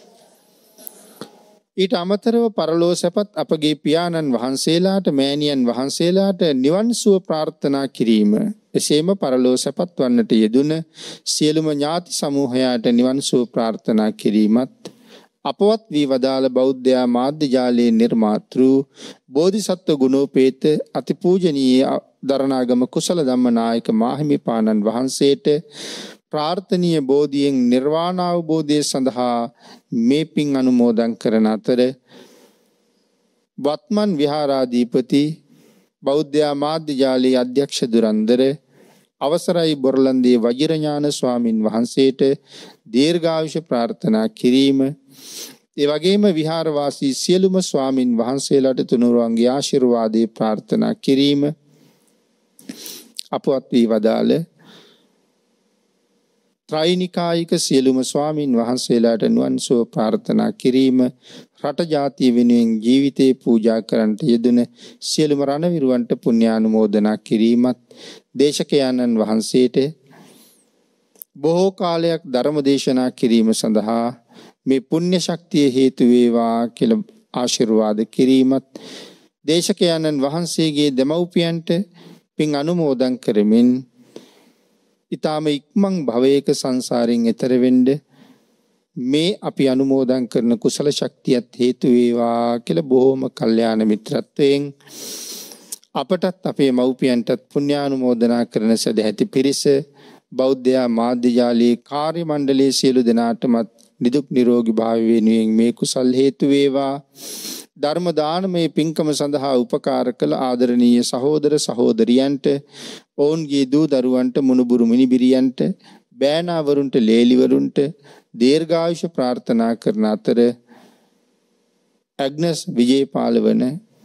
ඊට අමතරව පරලෝ සැපත් අපගේ පියාණන් වහන්සේලාට මෑණියන් වහන්සේලාට නිවන් සුව ප්‍රාර්ථනා කිරීම එසේම පරලෝ සැපත් වන්නට යෙදුන සියලුම ඥාති සමූහයාට නිවන් සුව ප්‍රාර්ථනා කිරීමත් අපවත් වී වදාළ බෞද්ධ මාධ්‍ය ජාලයේ නිර්මාතෘ බෝධිසත්ව ගුණෝපේත අතිපූජනීය දරණාගම කුසල ධම්මනායක මාහිමිපාණන් වහන්සේට ප්‍රාර්ථනීය බෝධියෙන් නිර්වාණ අවබෝධය සඳහා මේ පින් අනුමෝදන් කරන අතර වත්මන් විහාරාධිපති බෞද්ධ මාධ්‍ය ජාලයේ අධ්‍යක්ෂ දුරන්දර අවසරයි බොරලන්දේ වජිරඥාන ස්වාමින් වහන්සේට දීර්ඝායුෂ ප්‍රාර්ථනා කිරීම ඒ වගේම විහාරවාසී සියලුම ස්වාමින් වහන්සේලාට තුනුරුවන්ගේ ආශිර්වාදේ ප්‍රාර්ථනා කිරීම අපවත් වී වදාළ ත්‍රිනිකායික සියලුම ස්වාමින් වහන්සේලාට නිවන් සුව ප්‍රාර්ථනා කිරීම රට ජාතිය වෙනුවෙන් ජීවිතේ පූජා කරන්නට යෙදුන සියලුම රණවිරුවන්ට පුණ්‍යානුමෝදනා කිරීමත් දේශකයන්න් වහන්සේට බොහෝ කාලයක් ධර්ම දේශනා කිරීම සඳහා මේ පුණ්‍ය ශක්තිය හේතු වේවා කියලා ආශිර්වාද කිරීමත් දේශකයන්න් වහන්සේගේ දෙමව්පියන්ට පින් අනුමෝදන් කරමින් ඊටම ඉක්මන් භවයක සංසාරයෙන් එතර වෙන්න මේ අපි අනුමෝදන් කරන කුසල ශක්තියත් හේතු වේවා කියලා බොහොම කල්යාණ මිත්‍රත්වයෙන් අපටත් අපේ මව්පියන්ටත් පුණ්‍යානුමෝදනා කරන සදැහැති පිරිස බෞද්ධ මාධ්‍ය ජාලයේ කාර්ය මණ්ඩලයේ සියලු දෙනාටමත් නිදුක් නිරෝගී භාවය වෙනුවෙන් මේ කුසල් හේතු වේවා. ධර්ම දානමේ පින්කම සඳහා උපකාර කළ ආදරණීය සහෝදර සහෝදරියන්ට ඔවුන්ගේ දූ දරුවන්ට මුණුබුරු මිනිබිරියන්ට බෑනාවරුන්ට ලේලිවරුන්ට දීර්ඝායුෂ ප්‍රාර්ථනා කරන අතර ඇග්නස් විජේපාල වන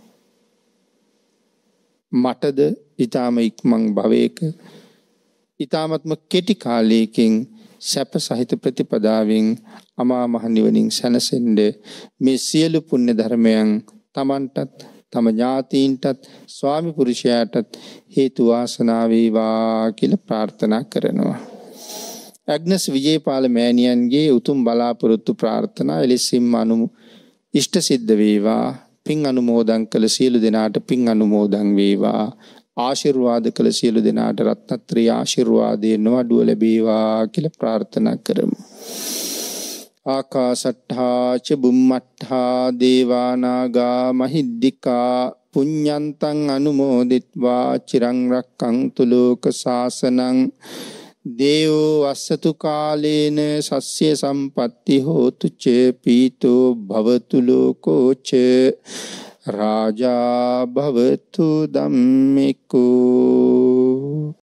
මටද ඊටම ඉක්මන් භවයක ඊටමත්ම කෙටි කාලයකින් සැප සහිත ප්‍රතිපදාවෙන් අමා මහ නිවනින් සැනසෙන්න මේ සියලු පුණ්‍ය ධර්මයන් තමන්ටත් තම ඥාතීන්ටත් ස්වාමි පුරුෂයාටත් හේතු වාසනා වේවා කියලා ප්‍රාර්ථනා කරනවා. ඇග්නස් විජේපාල මෑණියන්ගේ උතුම් බලාපොරොත්තු ප්‍රාර්ථනා එලෙසින්ම අනු ඉෂ්ට සිද්ධ වේවා. පින් අනුමෝදන් කළ සියලු දෙනාට පින් අනුමෝදන් වේවා. ආශිර්වාද කළ සියලු දෙනාට රත්නත්‍රි ආශිර්වාදයෙන් නොඅඩුව ලැබේවා කියලා ප්‍රාර්ථනා කරමු. ආකාසට්ඨා ච බුම්මට්ඨා දේවා නාග මහිද්దికා පුඤ්ඤන්තං අනුමෝදිත්වා චිරං රක්ඛන්තු ලෝක සාසනං දේවෝ වස්සතු කාලේන සස්්‍ය සම්පatti හෝතු ච පීතෝ භවතු ලෝකෝ ච රාජා භවතු ධම්මිකෝ